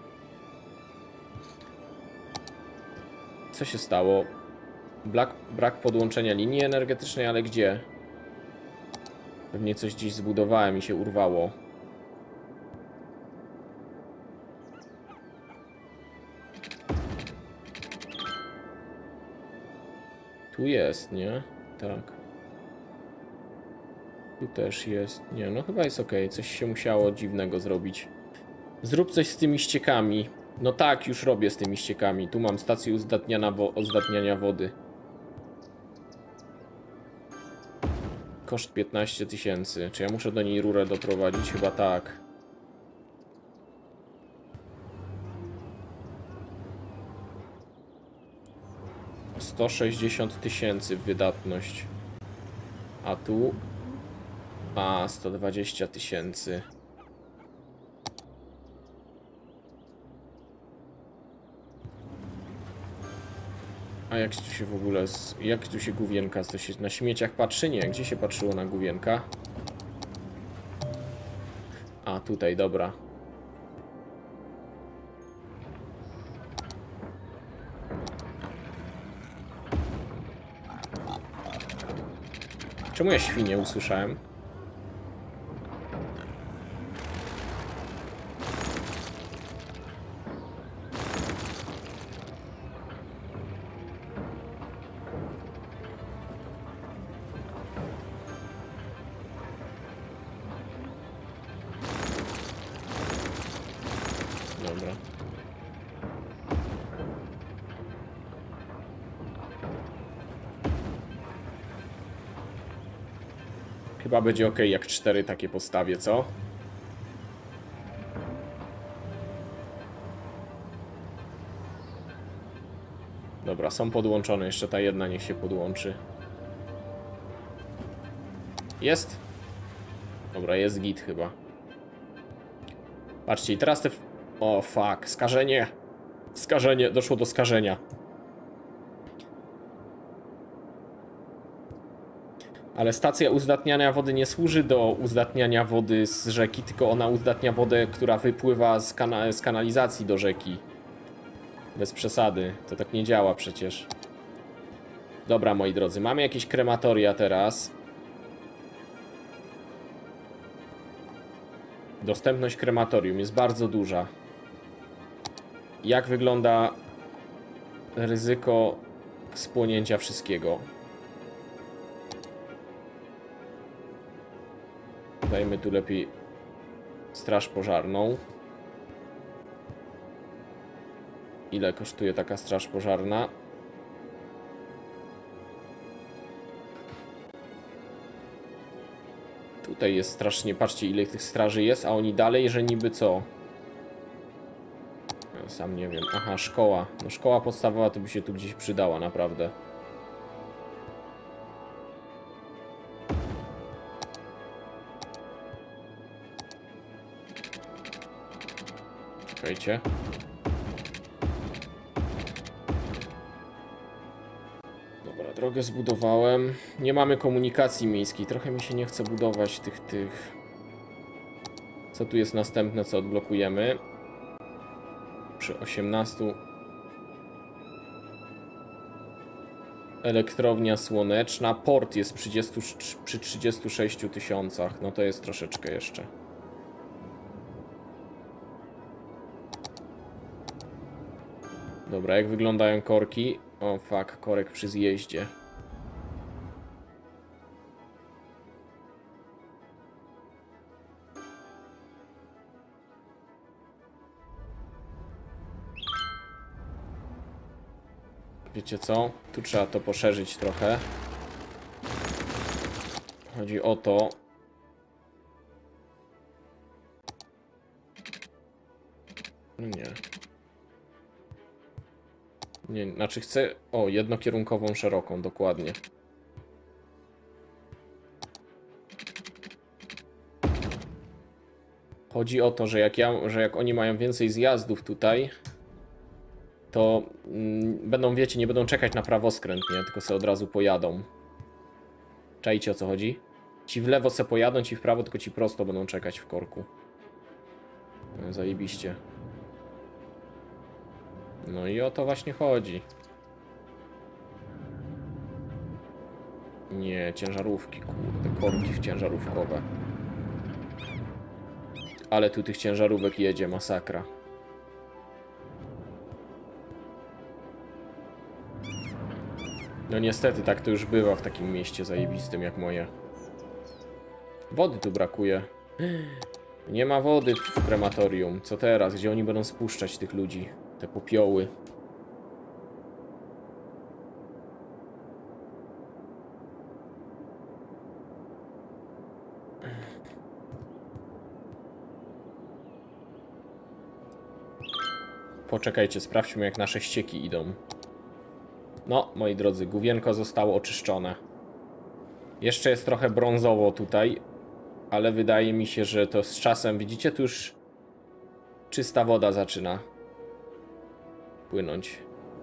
Speaker 1: Co się stało? Brak, brak podłączenia linii energetycznej, ale gdzie? Pewnie coś gdzieś zbudowałem i się urwało. Tu jest, nie? Tak. Tu też jest. Nie, no chyba jest ok. Coś się musiało dziwnego zrobić. Zrób coś z tymi ściekami. No tak, już robię z tymi ściekami. Tu mam stację uzdatniania wo uzdatniania wody. Koszt piętnaście tysięcy. Czy ja muszę do niej rurę doprowadzić? Chyba tak. sto sześćdziesiąt tysięcy wydatność. A tu... A, sto dwadzieścia tysięcy. A jak tu się w ogóle... Z... Jak tu się główienka... To się na śmieciach patrzy? Nie. Gdzie się patrzyło na główienka? A, tutaj, dobra. Czemu ja świnię usłyszałem? Dobra. Chyba będzie ok, jak cztery takie postawię, co? Dobra, są podłączone. Jeszcze ta jedna niech się podłączy. Jest? Dobra, jest git chyba. Patrzcie, i teraz te... O, fuck, skażenie. Skażenie, doszło do skażenia. Ale stacja uzdatniania wody nie służy do uzdatniania wody z rzeki, tylko ona uzdatnia wodę, która wypływa z, kana z kanalizacji do rzeki. Bez przesady, to tak nie działa przecież. Dobra, moi drodzy, mamy jakieś krematoria teraz. Dostępność krematorium jest bardzo duża. Jak wygląda ryzyko spłonięcia wszystkiego? Dajmy tu lepiej straż pożarną. Ile kosztuje taka straż pożarna? Tutaj jest strasznie, patrzcie ile tych straży jest, a oni dalej, że niby co? Ja sam nie wiem. Aha, szkoła. No szkoła podstawowa to by się tu gdzieś przydała, naprawdę. Czekajcie. No, Dobra, drogę zbudowałem. Nie mamy komunikacji miejskiej. Trochę mi się nie chce budować tych, tych... Co tu jest następne, co odblokujemy? Przy osiemnastu... Elektrownia słoneczna. Port jest przy, przy trzydziestu sześciu tysiącach. No to jest troszeczkę jeszcze. Dobra, jak wyglądają korki? O fuck, korek przy zjeździe. Wiecie co? Tu trzeba to poszerzyć trochę. Chodzi o to... Nie. Nie, znaczy chcę... O, jednokierunkową szeroką, dokładnie. Chodzi o to, że jak, ja, że jak oni mają więcej zjazdów tutaj, to mm, będą, wiecie, nie będą czekać na prawoskręt, nie? Tylko sobie od razu pojadą. Czajcie, o co chodzi? Ci w lewo se pojadą, ci w prawo, tylko ci prosto będą czekać w korku. No, zajebiście. No i o to właśnie chodzi. Nie, ciężarówki, kurde, korki w ciężarówkowe. Ale tu tych ciężarówek jedzie, masakra. No niestety, tak to już bywa w takim mieście zajebistym jak moje. Wody tu brakuje. Nie ma wody w krematorium. Co teraz? Gdzie oni będą spuszczać tych ludzi? Te popioły. Poczekajcie, sprawdźmy jak nasze ścieki idą. No, moi drodzy, główienko zostało oczyszczone. Jeszcze jest trochę brązowo tutaj, ale wydaje mi się, że to z czasem, widzicie, tu już czysta woda zaczyna płynąć.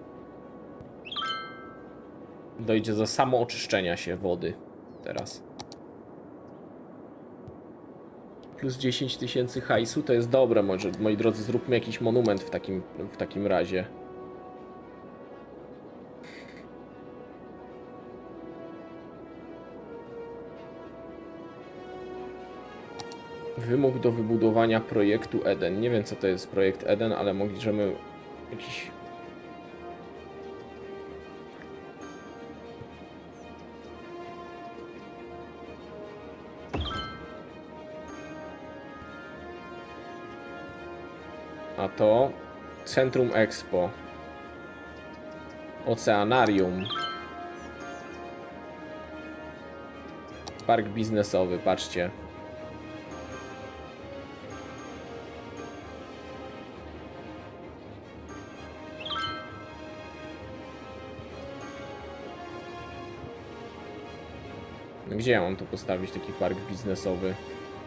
Speaker 1: Dojdzie do samooczyszczenia się wody teraz. Plus dziesięć tysięcy hajsu to jest dobre, może, moi drodzy, zróbmy jakiś monument w takim, w takim razie. Wymóg do wybudowania projektu Eden. Nie wiem co to jest projekt Eden, ale mogliśmy jakiś... A to Centrum Expo. Oceanarium. Park biznesowy, patrzcie. Gdzie ja mam tu postawić taki park biznesowy?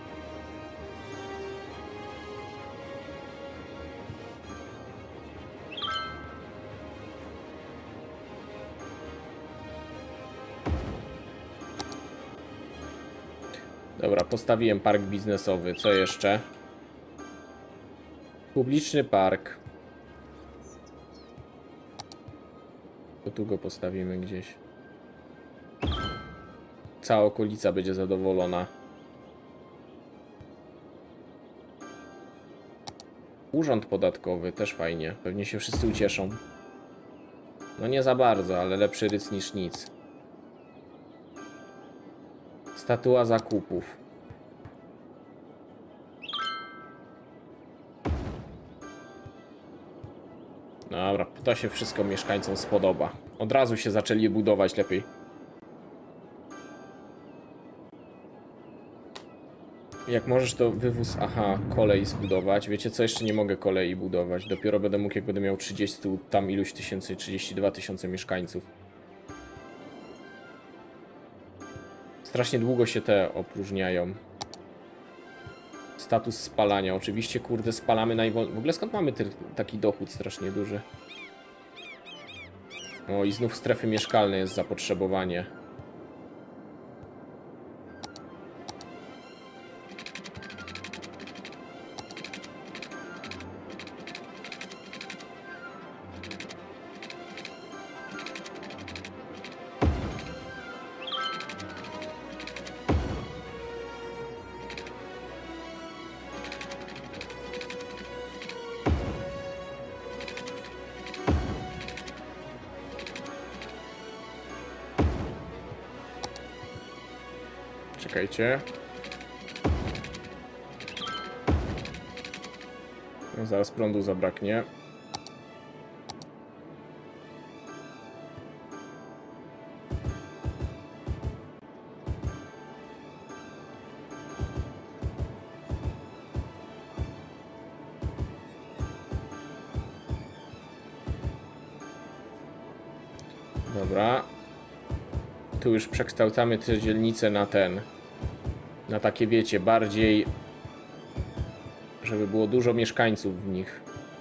Speaker 1: Dobra, postawiłem park biznesowy. Co jeszcze? Publiczny park. To tu go postawimy gdzieś. Cała okolica będzie zadowolona. Urząd podatkowy, też fajnie. Pewnie się wszyscy ucieszą. No nie za bardzo, ale lepszy ryc niż nic. Statua zakupów. Dobra, to się wszystko mieszkańcom spodoba. Od razu się zaczęli budować lepiej. Jak możesz to wywóz, aha, kolej zbudować. Wiecie co, jeszcze nie mogę kolei budować. Dopiero będę mógł, jak będę miał trzydzieści tam iluś tysięcy, trzydzieści dwa tysiące mieszkańców. Strasznie długo się te opróżniają. Status spalania. Oczywiście, kurde, spalamy najwolniej. W ogóle skąd mamy taki dochód strasznie duży? O, i znów strefy mieszkalne jest zapotrzebowanie. Czekajcie. No, zaraz prądu zabraknie. Dobra. Tu już przekształcamy te dzielnice na ten, na takie, wiecie, bardziej, żeby było dużo mieszkańców w nich.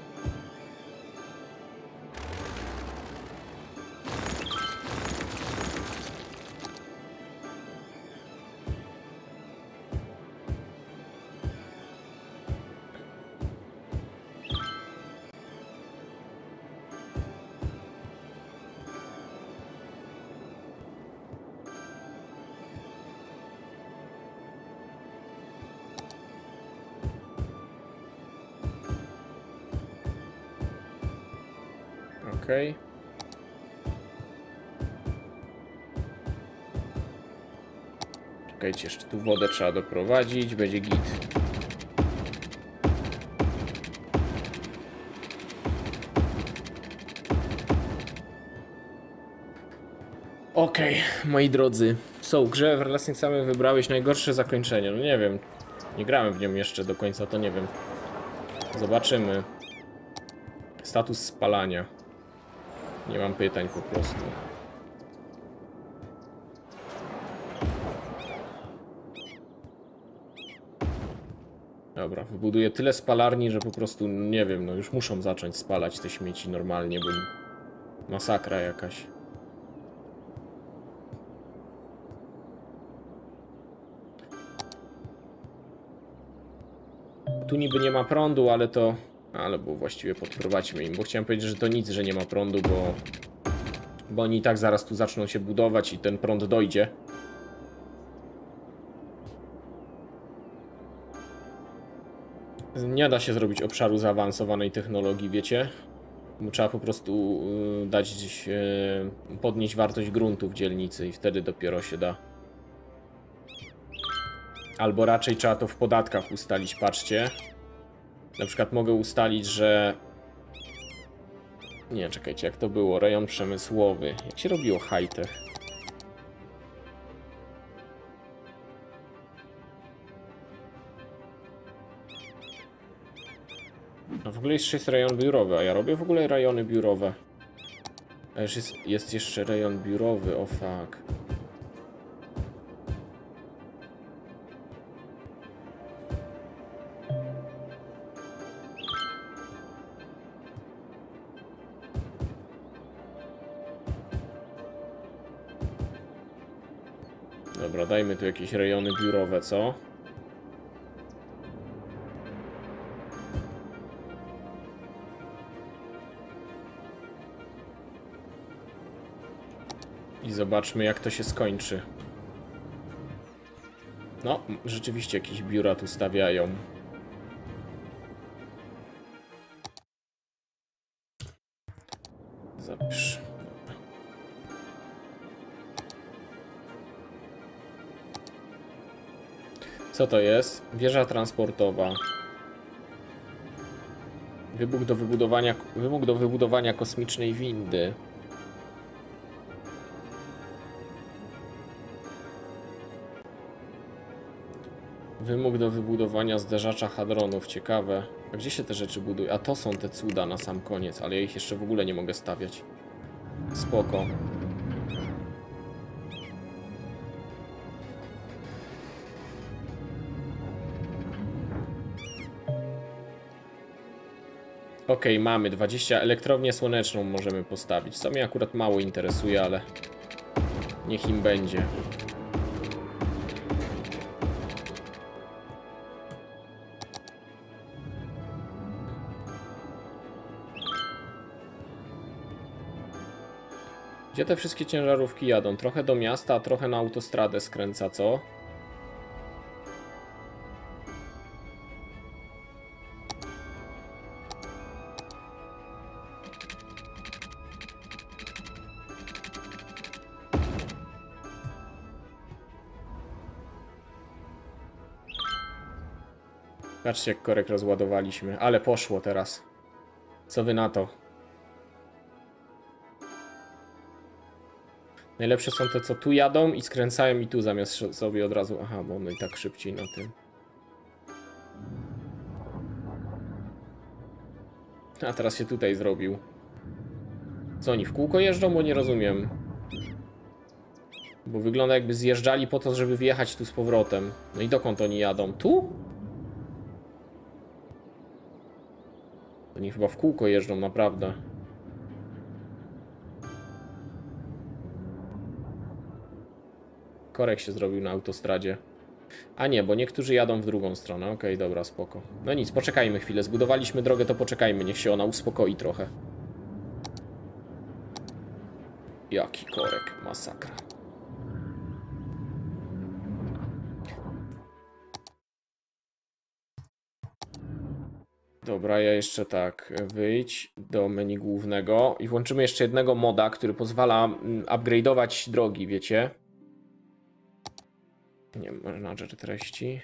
Speaker 1: Okej. Czekajcie, jeszcze tu wodę trzeba doprowadzić, będzie git. Okej, moi drodzy. So, w grze Everlasting Summer wybrałeś najgorsze zakończenie. No nie wiem. Nie grałem w nią jeszcze do końca, to nie wiem. Zobaczymy. Status spalania. Nie mam pytań po prostu. Dobra, wybuduję tyle spalarni, że po prostu, nie wiem, no już muszą zacząć spalać te śmieci normalnie, bo masakra jakaś. Tu niby nie ma prądu, ale to... Ale bo właściwie podprowadźmy im, bo chciałem powiedzieć, że to nic, że nie ma prądu, bo... Bo oni i tak zaraz tu zaczną się budować i ten prąd dojdzie. Nie da się zrobić obszaru zaawansowanej technologii, wiecie? Bo trzeba po prostu yy, dać gdzieś... Yy, podnieść wartość gruntu w dzielnicy i wtedy dopiero się da. Albo raczej trzeba to w podatkach ustalić, patrzcie. Na przykład mogę ustalić, że... Nie, czekajcie, jak to było? Rejon przemysłowy. Jak się robiło high-tech? No w ogóle jeszcze jest rejon biurowy, a ja robię w ogóle rejony biurowe. A już jest, jest jeszcze rejon biurowy, o oh fuck. Dobra, dajmy tu jakieś rejony biurowe, co? I zobaczmy, jak to się skończy. No, rzeczywiście jakieś biura tu stawiają. Zapisz. Co to jest? Wieża transportowa. Wymóg do wybudowania, wymóg do wybudowania kosmicznej windy. Wymóg do wybudowania zderzacza hadronów. Ciekawe. A gdzie się te rzeczy buduje? A to są te cuda na sam koniec, ale ja ich jeszcze w ogóle nie mogę stawiać. Spoko. Okej, mamy dwadzieścia, elektrownię słoneczną możemy postawić. Co mnie akurat mało interesuje, ale niech im będzie. Gdzie te wszystkie ciężarówki jadą? Trochę do miasta, a trochę na autostradę skręca, co? Patrzcie, jak korek rozładowaliśmy. Ale poszło teraz. Co wy na to? Najlepsze są te, co tu jadą i skręcają i tu zamiast sobie od razu... Aha, bo no i tak szybciej na tym. A teraz się tutaj zrobił. Co oni w kółko jeżdżą? Bo nie rozumiem. Bo wygląda jakby zjeżdżali po to, żeby wjechać tu z powrotem. No i dokąd oni jadą? Tu? Oni chyba w kółko jeżdżą, naprawdę. Korek się zrobił na autostradzie. A nie, bo niektórzy jadą w drugą stronę. Okej, okay, dobra, spoko. No nic, poczekajmy chwilę. Zbudowaliśmy drogę, to poczekajmy. Niech się ona uspokoi trochę. Jaki korek, masakra. Dobra, ja jeszcze tak, wyjdź do menu głównego i włączymy jeszcze jednego moda, który pozwala upgrade'ować drogi, wiecie? Nie, menadżer treści.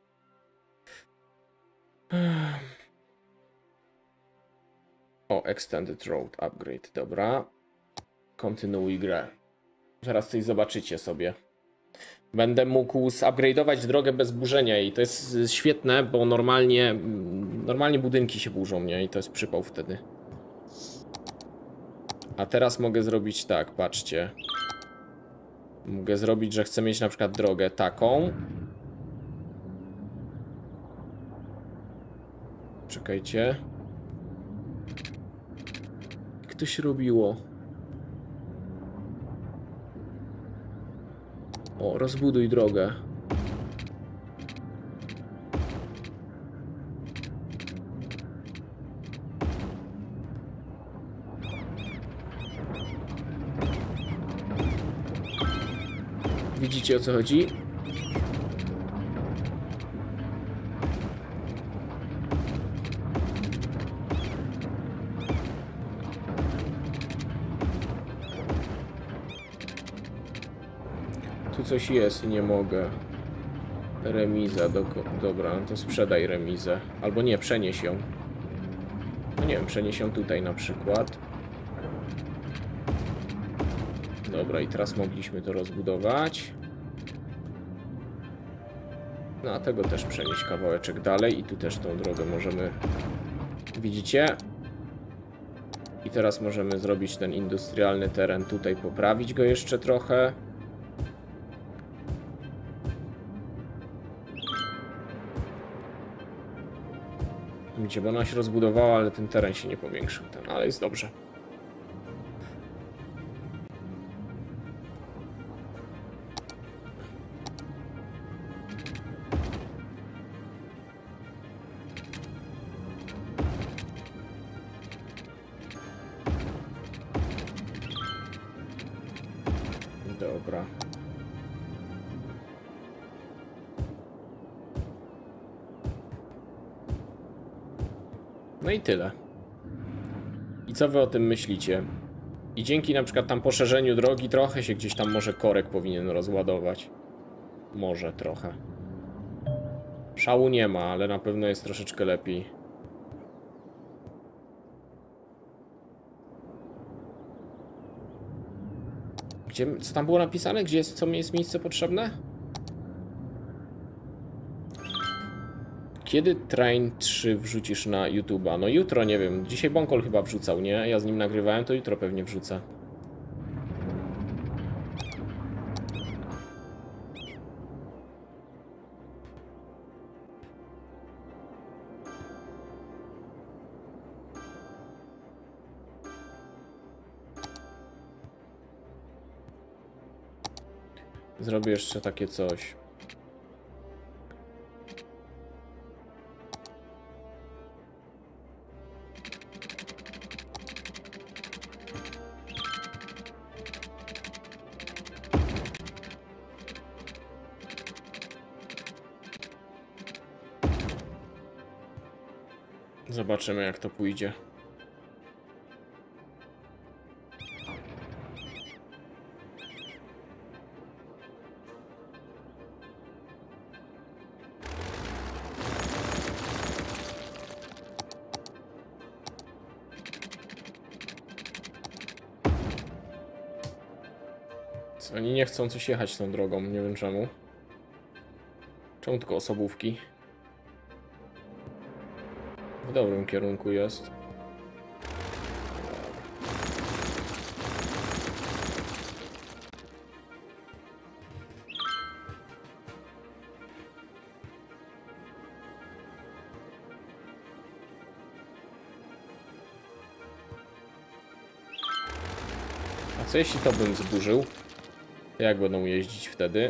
Speaker 1: O, Extended Road Upgrade, dobra. Kontynuuj grę. Zaraz coś zobaczycie sobie. Będę mógł zupgrade'ować drogę bez burzenia i to jest świetne, bo normalnie normalnie budynki się burzą, nie? I to jest przypał wtedy. A teraz mogę zrobić tak, patrzcie. Mogę zrobić, że chcę mieć na przykład drogę taką. Czekajcie. Jak to się robiło? O, rozbuduj drogę. Widzicie, o co chodzi? Tu coś jest i nie mogę. Remiza, do... dobra, no to sprzedaj remizę. Albo nie, przenieś ją. No nie wiem, przenieś ją tutaj na przykład. Dobra, i teraz mogliśmy to rozbudować. No a tego też przenieść kawałeczek dalej i tu też tą drogę możemy... Widzicie? I teraz możemy zrobić ten industrialny teren tutaj, poprawić go jeszcze trochę. Widzicie, bo ona się rozbudowała, ale ten teren się nie powiększył. Ten, ale jest dobrze. Dobra. No i tyle. I co wy o tym myślicie? I dzięki na przykład tam poszerzeniu drogi trochę się gdzieś tam może korek powinien rozładować. Może trochę. Szału nie ma, ale na pewno jest troszeczkę lepiej. Gdzie, co tam było napisane? Gdzie jest, co jest miejsce potrzebne? Kiedy Train trzy wrzucisz na YouTube'a? No jutro, nie wiem. Dzisiaj Bonkol chyba wrzucał, nie? Ja z nim nagrywałem, to jutro pewnie wrzucę. Zrobię jeszcze takie coś. Zobaczymy, jak to pójdzie. Oni nie chcą coś jechać tą drogą, nie wiem czemu. Czemu tylko osobówki? W dobrym kierunku jest. A co jeśli to bym zburzył? Jak będą jeździć wtedy?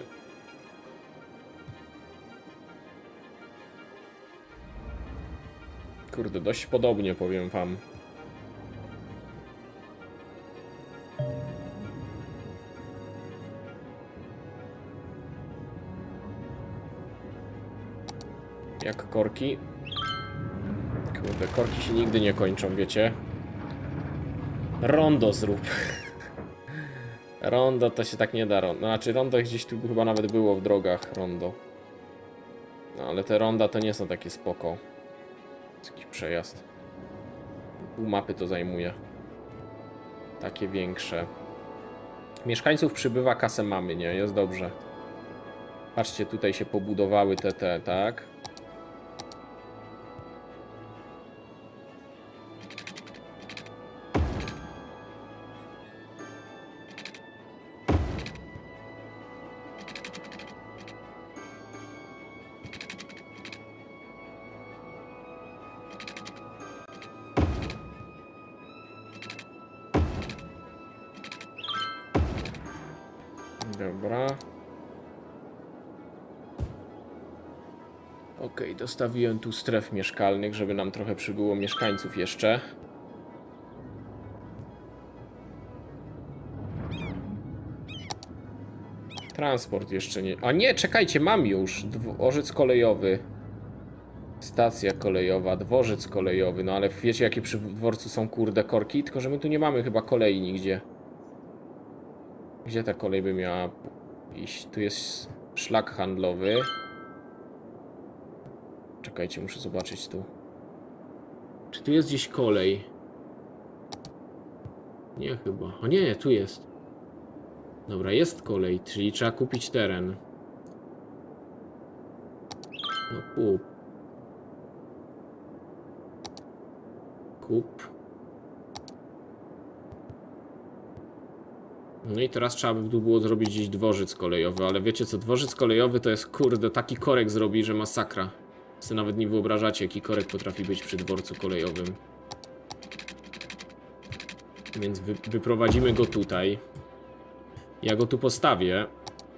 Speaker 1: Kurde, dość podobnie, powiem wam. Jak korki? Kurde, korki się nigdy nie kończą, wiecie? Rondo zrób. Rondo to się tak nie da. No, znaczy rondo gdzieś tu chyba nawet było w drogach rondo. No ale te ronda to nie są takie spoko. Jest jakiś przejazd. Pół mapy to zajmuje. Takie większe. Mieszkańców przybywa, kasę mamy, nie? Jest dobrze. Patrzcie, tutaj się pobudowały te, te, tak? Dobra. Ok, dostawiłem tu stref mieszkalnych, żeby nam trochę przybyło mieszkańców jeszcze. Transport jeszcze nie... A nie, czekajcie, mam już. Dworzec kolejowy. Stacja kolejowa, dworzec kolejowy. No ale wiecie, jakie przy dworcu są kurde korki? Tylko, że my tu nie mamy chyba kolei nigdzie. Gdzie ta kolej by miała iść? Tu jest szlak handlowy. Czekajcie, muszę zobaczyć tu. Czy tu jest gdzieś kolej? Nie chyba. O nie, tu jest. Dobra, jest kolej, czyli trzeba kupić teren. No kup. Kup. No i teraz trzeba by tu było zrobić gdzieś dworzec kolejowy, ale wiecie co, dworzec kolejowy to jest kurde, taki korek zrobi, że masakra. Sobie nawet nie wyobrażacie, jaki korek potrafi być przy dworcu kolejowym. Więc wy, wyprowadzimy go tutaj. Ja go tu postawię.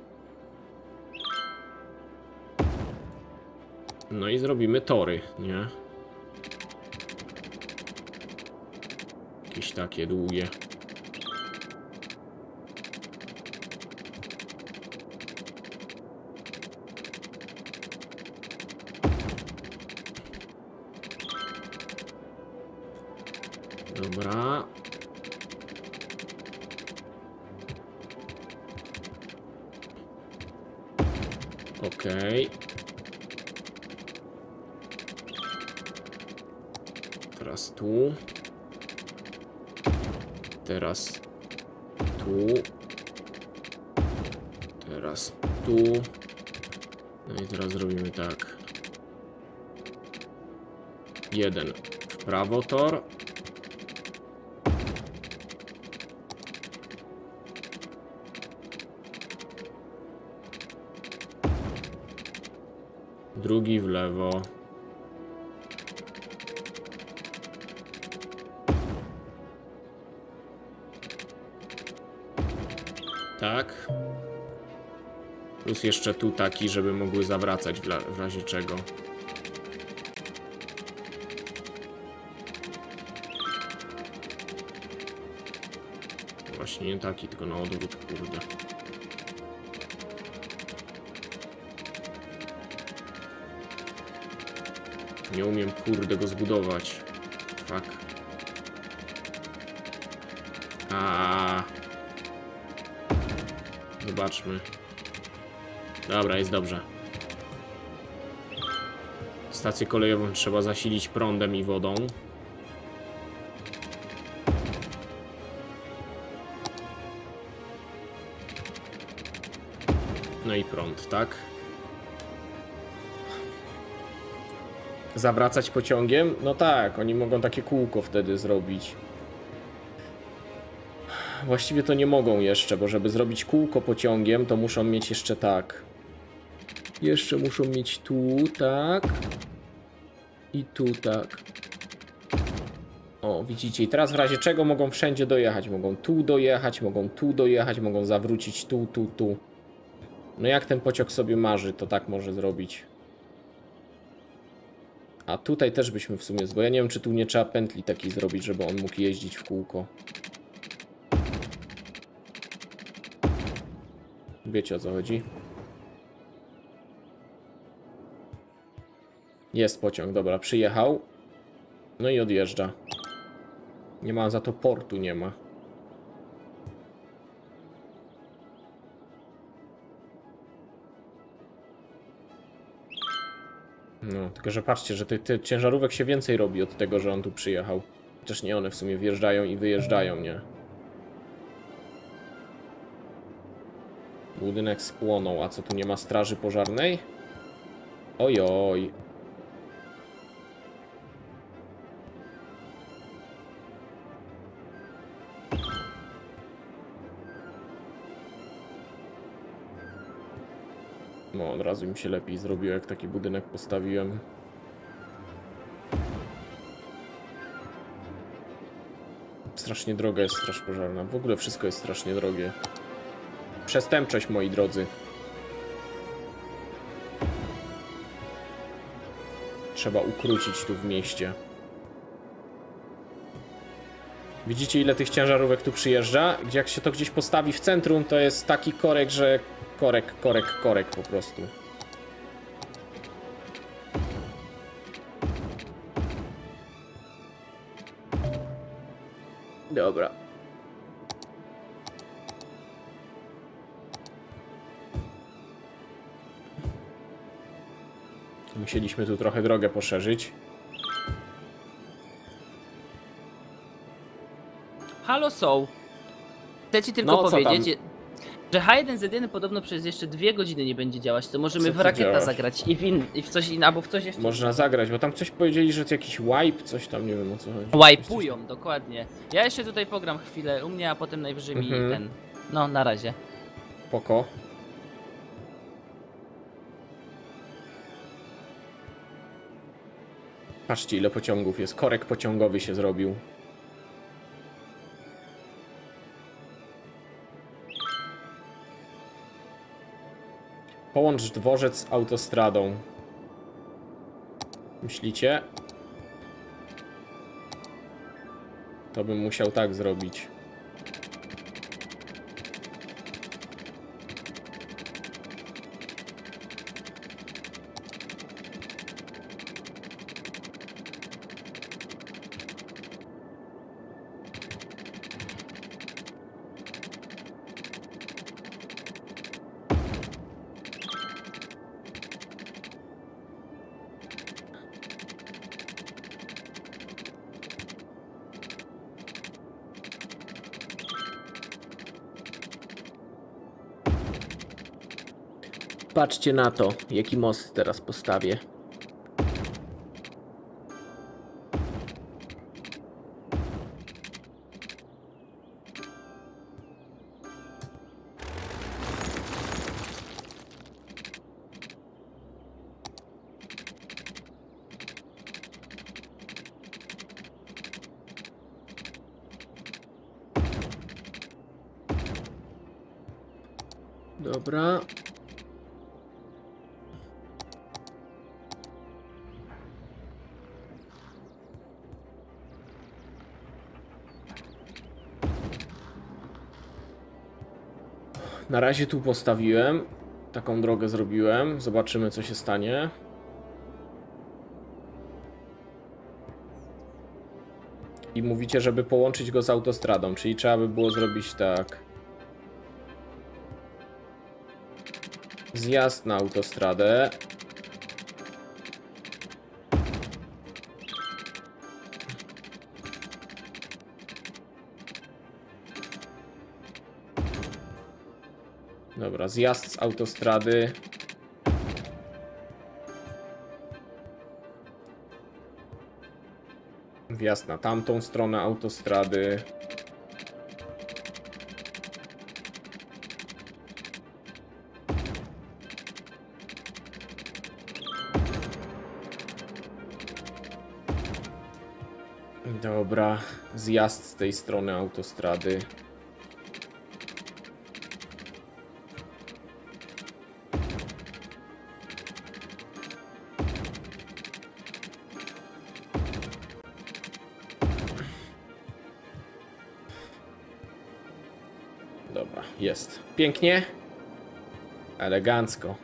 Speaker 1: No i zrobimy tory, nie? Jakieś takie długie. Dobra. Okej. Teraz tu. Teraz tu. Teraz tu. No i teraz zrobimy tak. Jeden w prawo tor. Drugi w lewo. Tak. Plus jeszcze tu taki, żeby mogły zawracać w, w razie czego. Właśnie nie taki, tylko na odwrót, kurde. Nie umiem, kurde, go zbudować. Fuck. A. Zobaczmy. Dobra, jest dobrze. Stację kolejową trzeba zasilić prądem i wodą. No i prąd, tak? Zawracać pociągiem? No tak, oni mogą takie kółko wtedy zrobić. Właściwie to nie mogą jeszcze, bo żeby zrobić kółko pociągiem, to muszą mieć jeszcze tak. Jeszcze muszą mieć tu, tak. I tu, tak. O, widzicie, i teraz w razie czego mogą wszędzie dojechać. Mogą tu dojechać, mogą tu dojechać, mogą zawrócić tu, tu, tu. No jak ten pociąg sobie marzy, to tak może zrobić. A tutaj też byśmy w sumie, bo ja nie wiem, czy tu nie trzeba pętli takiej zrobić, żeby on mógł jeździć w kółko. Wiecie, o co chodzi? Jest pociąg, dobra, przyjechał. No i odjeżdża. Nie ma za to portu, nie ma. No, tylko że patrzcie, że tych ty, ciężarówek się więcej robi od tego, że on tu przyjechał. Chociaż nie, one w sumie wjeżdżają i wyjeżdżają, nie? Budynek spłonął, a co tu nie ma straży pożarnej? Ojoj. No, od razu mi się lepiej zrobiło, jak taki budynek postawiłem. Strasznie droga jest straż pożarna. W ogóle wszystko jest strasznie drogie. Przestępczość, moi drodzy. Trzeba ukrócić tu w mieście. Widzicie, ile tych ciężarówek tu przyjeżdża? Gdzie jak się to gdzieś postawi w centrum, to jest taki korek, że korek, korek, korek po prostu. Dobra. Musieliśmy tu trochę drogę poszerzyć.
Speaker 3: Halo, Soul. Chcę ci tylko
Speaker 1: No, co
Speaker 3: powiedzieć, że H jeden Z jeden podobno przez jeszcze dwie godziny nie będzie działać. To możemy
Speaker 1: Co
Speaker 3: w
Speaker 1: ty
Speaker 3: rakieta
Speaker 1: działasz?
Speaker 3: zagrać i w, in, i w coś innego, albo w coś jeszcze.
Speaker 1: Można zagrać, bo tam coś powiedzieli, że to jakiś wipe, coś tam, nie wiem o co chodzi.
Speaker 3: Wipe'ują, dokładnie. Ja jeszcze tutaj pogram chwilę u mnie, a potem najwyżej mi
Speaker 1: Mhm.
Speaker 3: ten... No, na razie.
Speaker 1: Poko. Patrzcie, ile pociągów jest. Korek pociągowy się zrobił. Połącz dworzec z autostradą. Myślicie? To bym musiał tak zrobić. Patrzcie na to, jaki most teraz postawię. Dobra. Na razie tu postawiłem. Taką drogę zrobiłem. Zobaczymy, co się stanie. I mówicie, żeby połączyć go z autostradą, czyli trzeba by było zrobić tak. Zjazd na autostradę. Dobra, zjazd z autostrady. Wjazd na tamtą stronę autostrady. Dobra, zjazd z tej strony autostrady. Dobra, jest. Pięknie. Elegancko.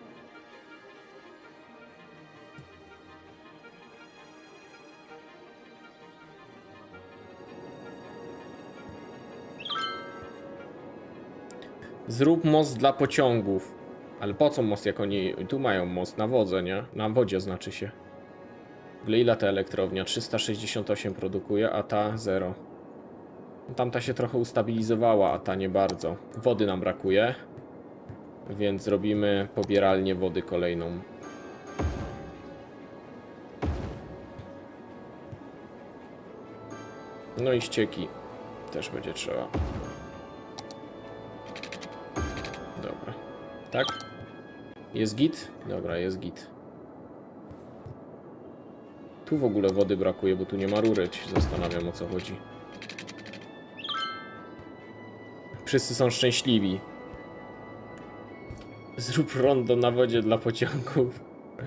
Speaker 1: Zrób most dla pociągów. Ale po co most, jak oni tu mają most na wodze, nie? Na wodzie znaczy się. W ogóle ile ta elektrownia? trzysta sześćdziesiąt osiem produkuje, a ta zero. Tamta się trochę ustabilizowała, a ta nie bardzo. Wody nam brakuje. Więc zrobimy pobieralnię wody kolejną. No i ścieki też będzie trzeba. Dobra. Tak? Jest git? Dobra, jest git. Tu w ogóle wody brakuje, bo tu nie ma rury. Się zastanawiam, o co chodzi. Wszyscy są szczęśliwi. Zrób rondo na wodzie dla pociągów.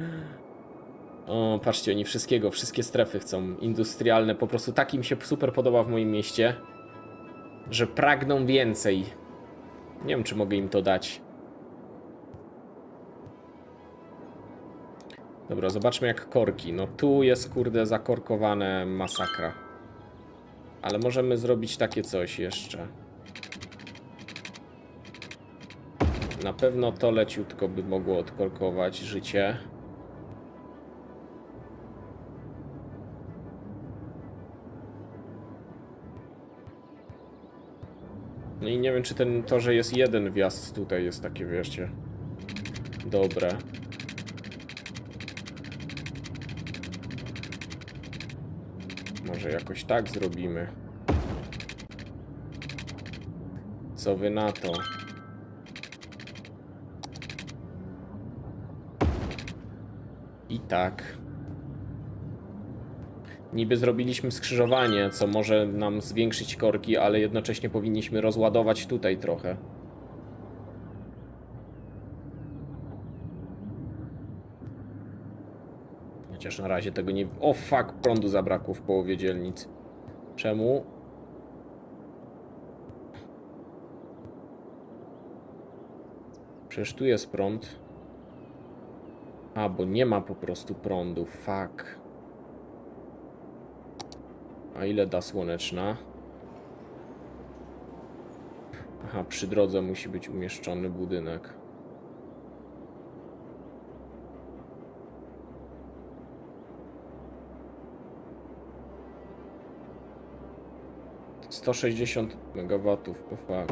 Speaker 1: O, patrzcie, oni wszystkiego, wszystkie strefy chcą. Industrialne, po prostu tak im się super podoba w moim mieście, że pragną więcej. Nie wiem, czy mogę im to dać. Dobra, zobaczmy jak korki. No tu jest, kurde, zakorkowane masakra. Ale możemy zrobić takie coś jeszcze. Na pewno to leciutko by mogło odkorkować życie. No i nie wiem, czy ten, to, że jest jeden wjazd tutaj jest takie, wiecie, dobre. Może jakoś tak zrobimy. Co wy na to? I tak. Niby zrobiliśmy skrzyżowanie, co może nam zwiększyć korki, ale jednocześnie powinniśmy rozładować tutaj trochę. Chociaż na razie tego nie... O fuck, prądu zabrakło w połowie dzielnic. Czemu? Przecież tu jest prąd. A, bo nie ma po prostu prądu, fuck. A ile da słoneczna? Aha, przy drodze musi być umieszczony budynek. sto sześćdziesiąt megawatów, o fuck.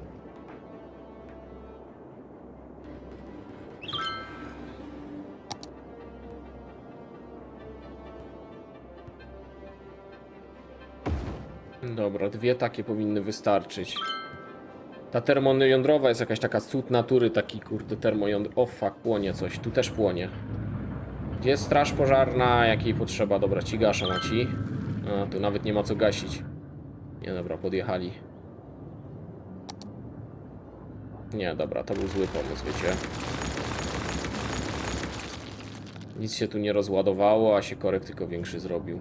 Speaker 1: Dobra, dwie takie powinny wystarczyć. Ta termojądrowa jest jakaś taka cud natury, taki kurde termojądrowy. O fuck, płonie coś, tu też płonie. Gdzie jest straż pożarna, jakiej potrzeba? Dobra, ci gaszą, a ci? A, tu nawet nie ma co gasić. Nie, dobra, podjechali. Nie, dobra, to był zły pomysł, wiecie. Nic się tu nie rozładowało, a się korek tylko większy zrobił.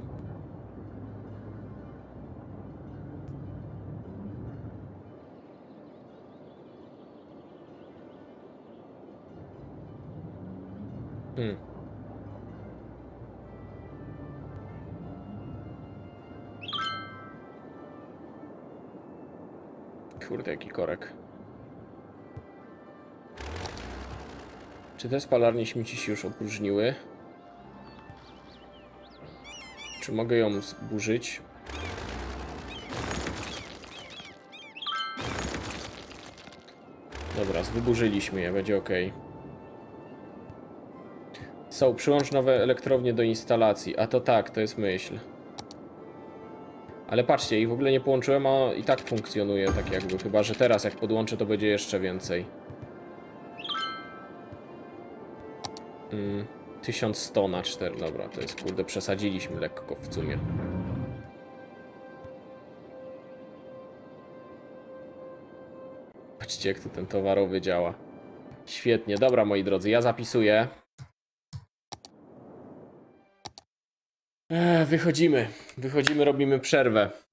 Speaker 1: Hmm. Kurde, jaki korek. Czy te spalarnie śmieci się już opróżniły? Czy mogę ją zburzyć? Dobra, wyburzyliśmy je, będzie ok. Są, przyłącz nowe elektrownie do instalacji. A to tak, to jest myśl. Ale patrzcie, ich w ogóle nie połączyłem, a i tak funkcjonuje tak jakby. Chyba że teraz jak podłączę, to będzie jeszcze więcej. Mm, tysiąc sto na cztery, dobra, to jest kurde, przesadziliśmy lekko w sumie. Patrzcie, jak tu ten towarowy działa. Świetnie, dobra moi drodzy, ja zapisuję. Ech, wychodzimy, wychodzimy, robimy przerwę.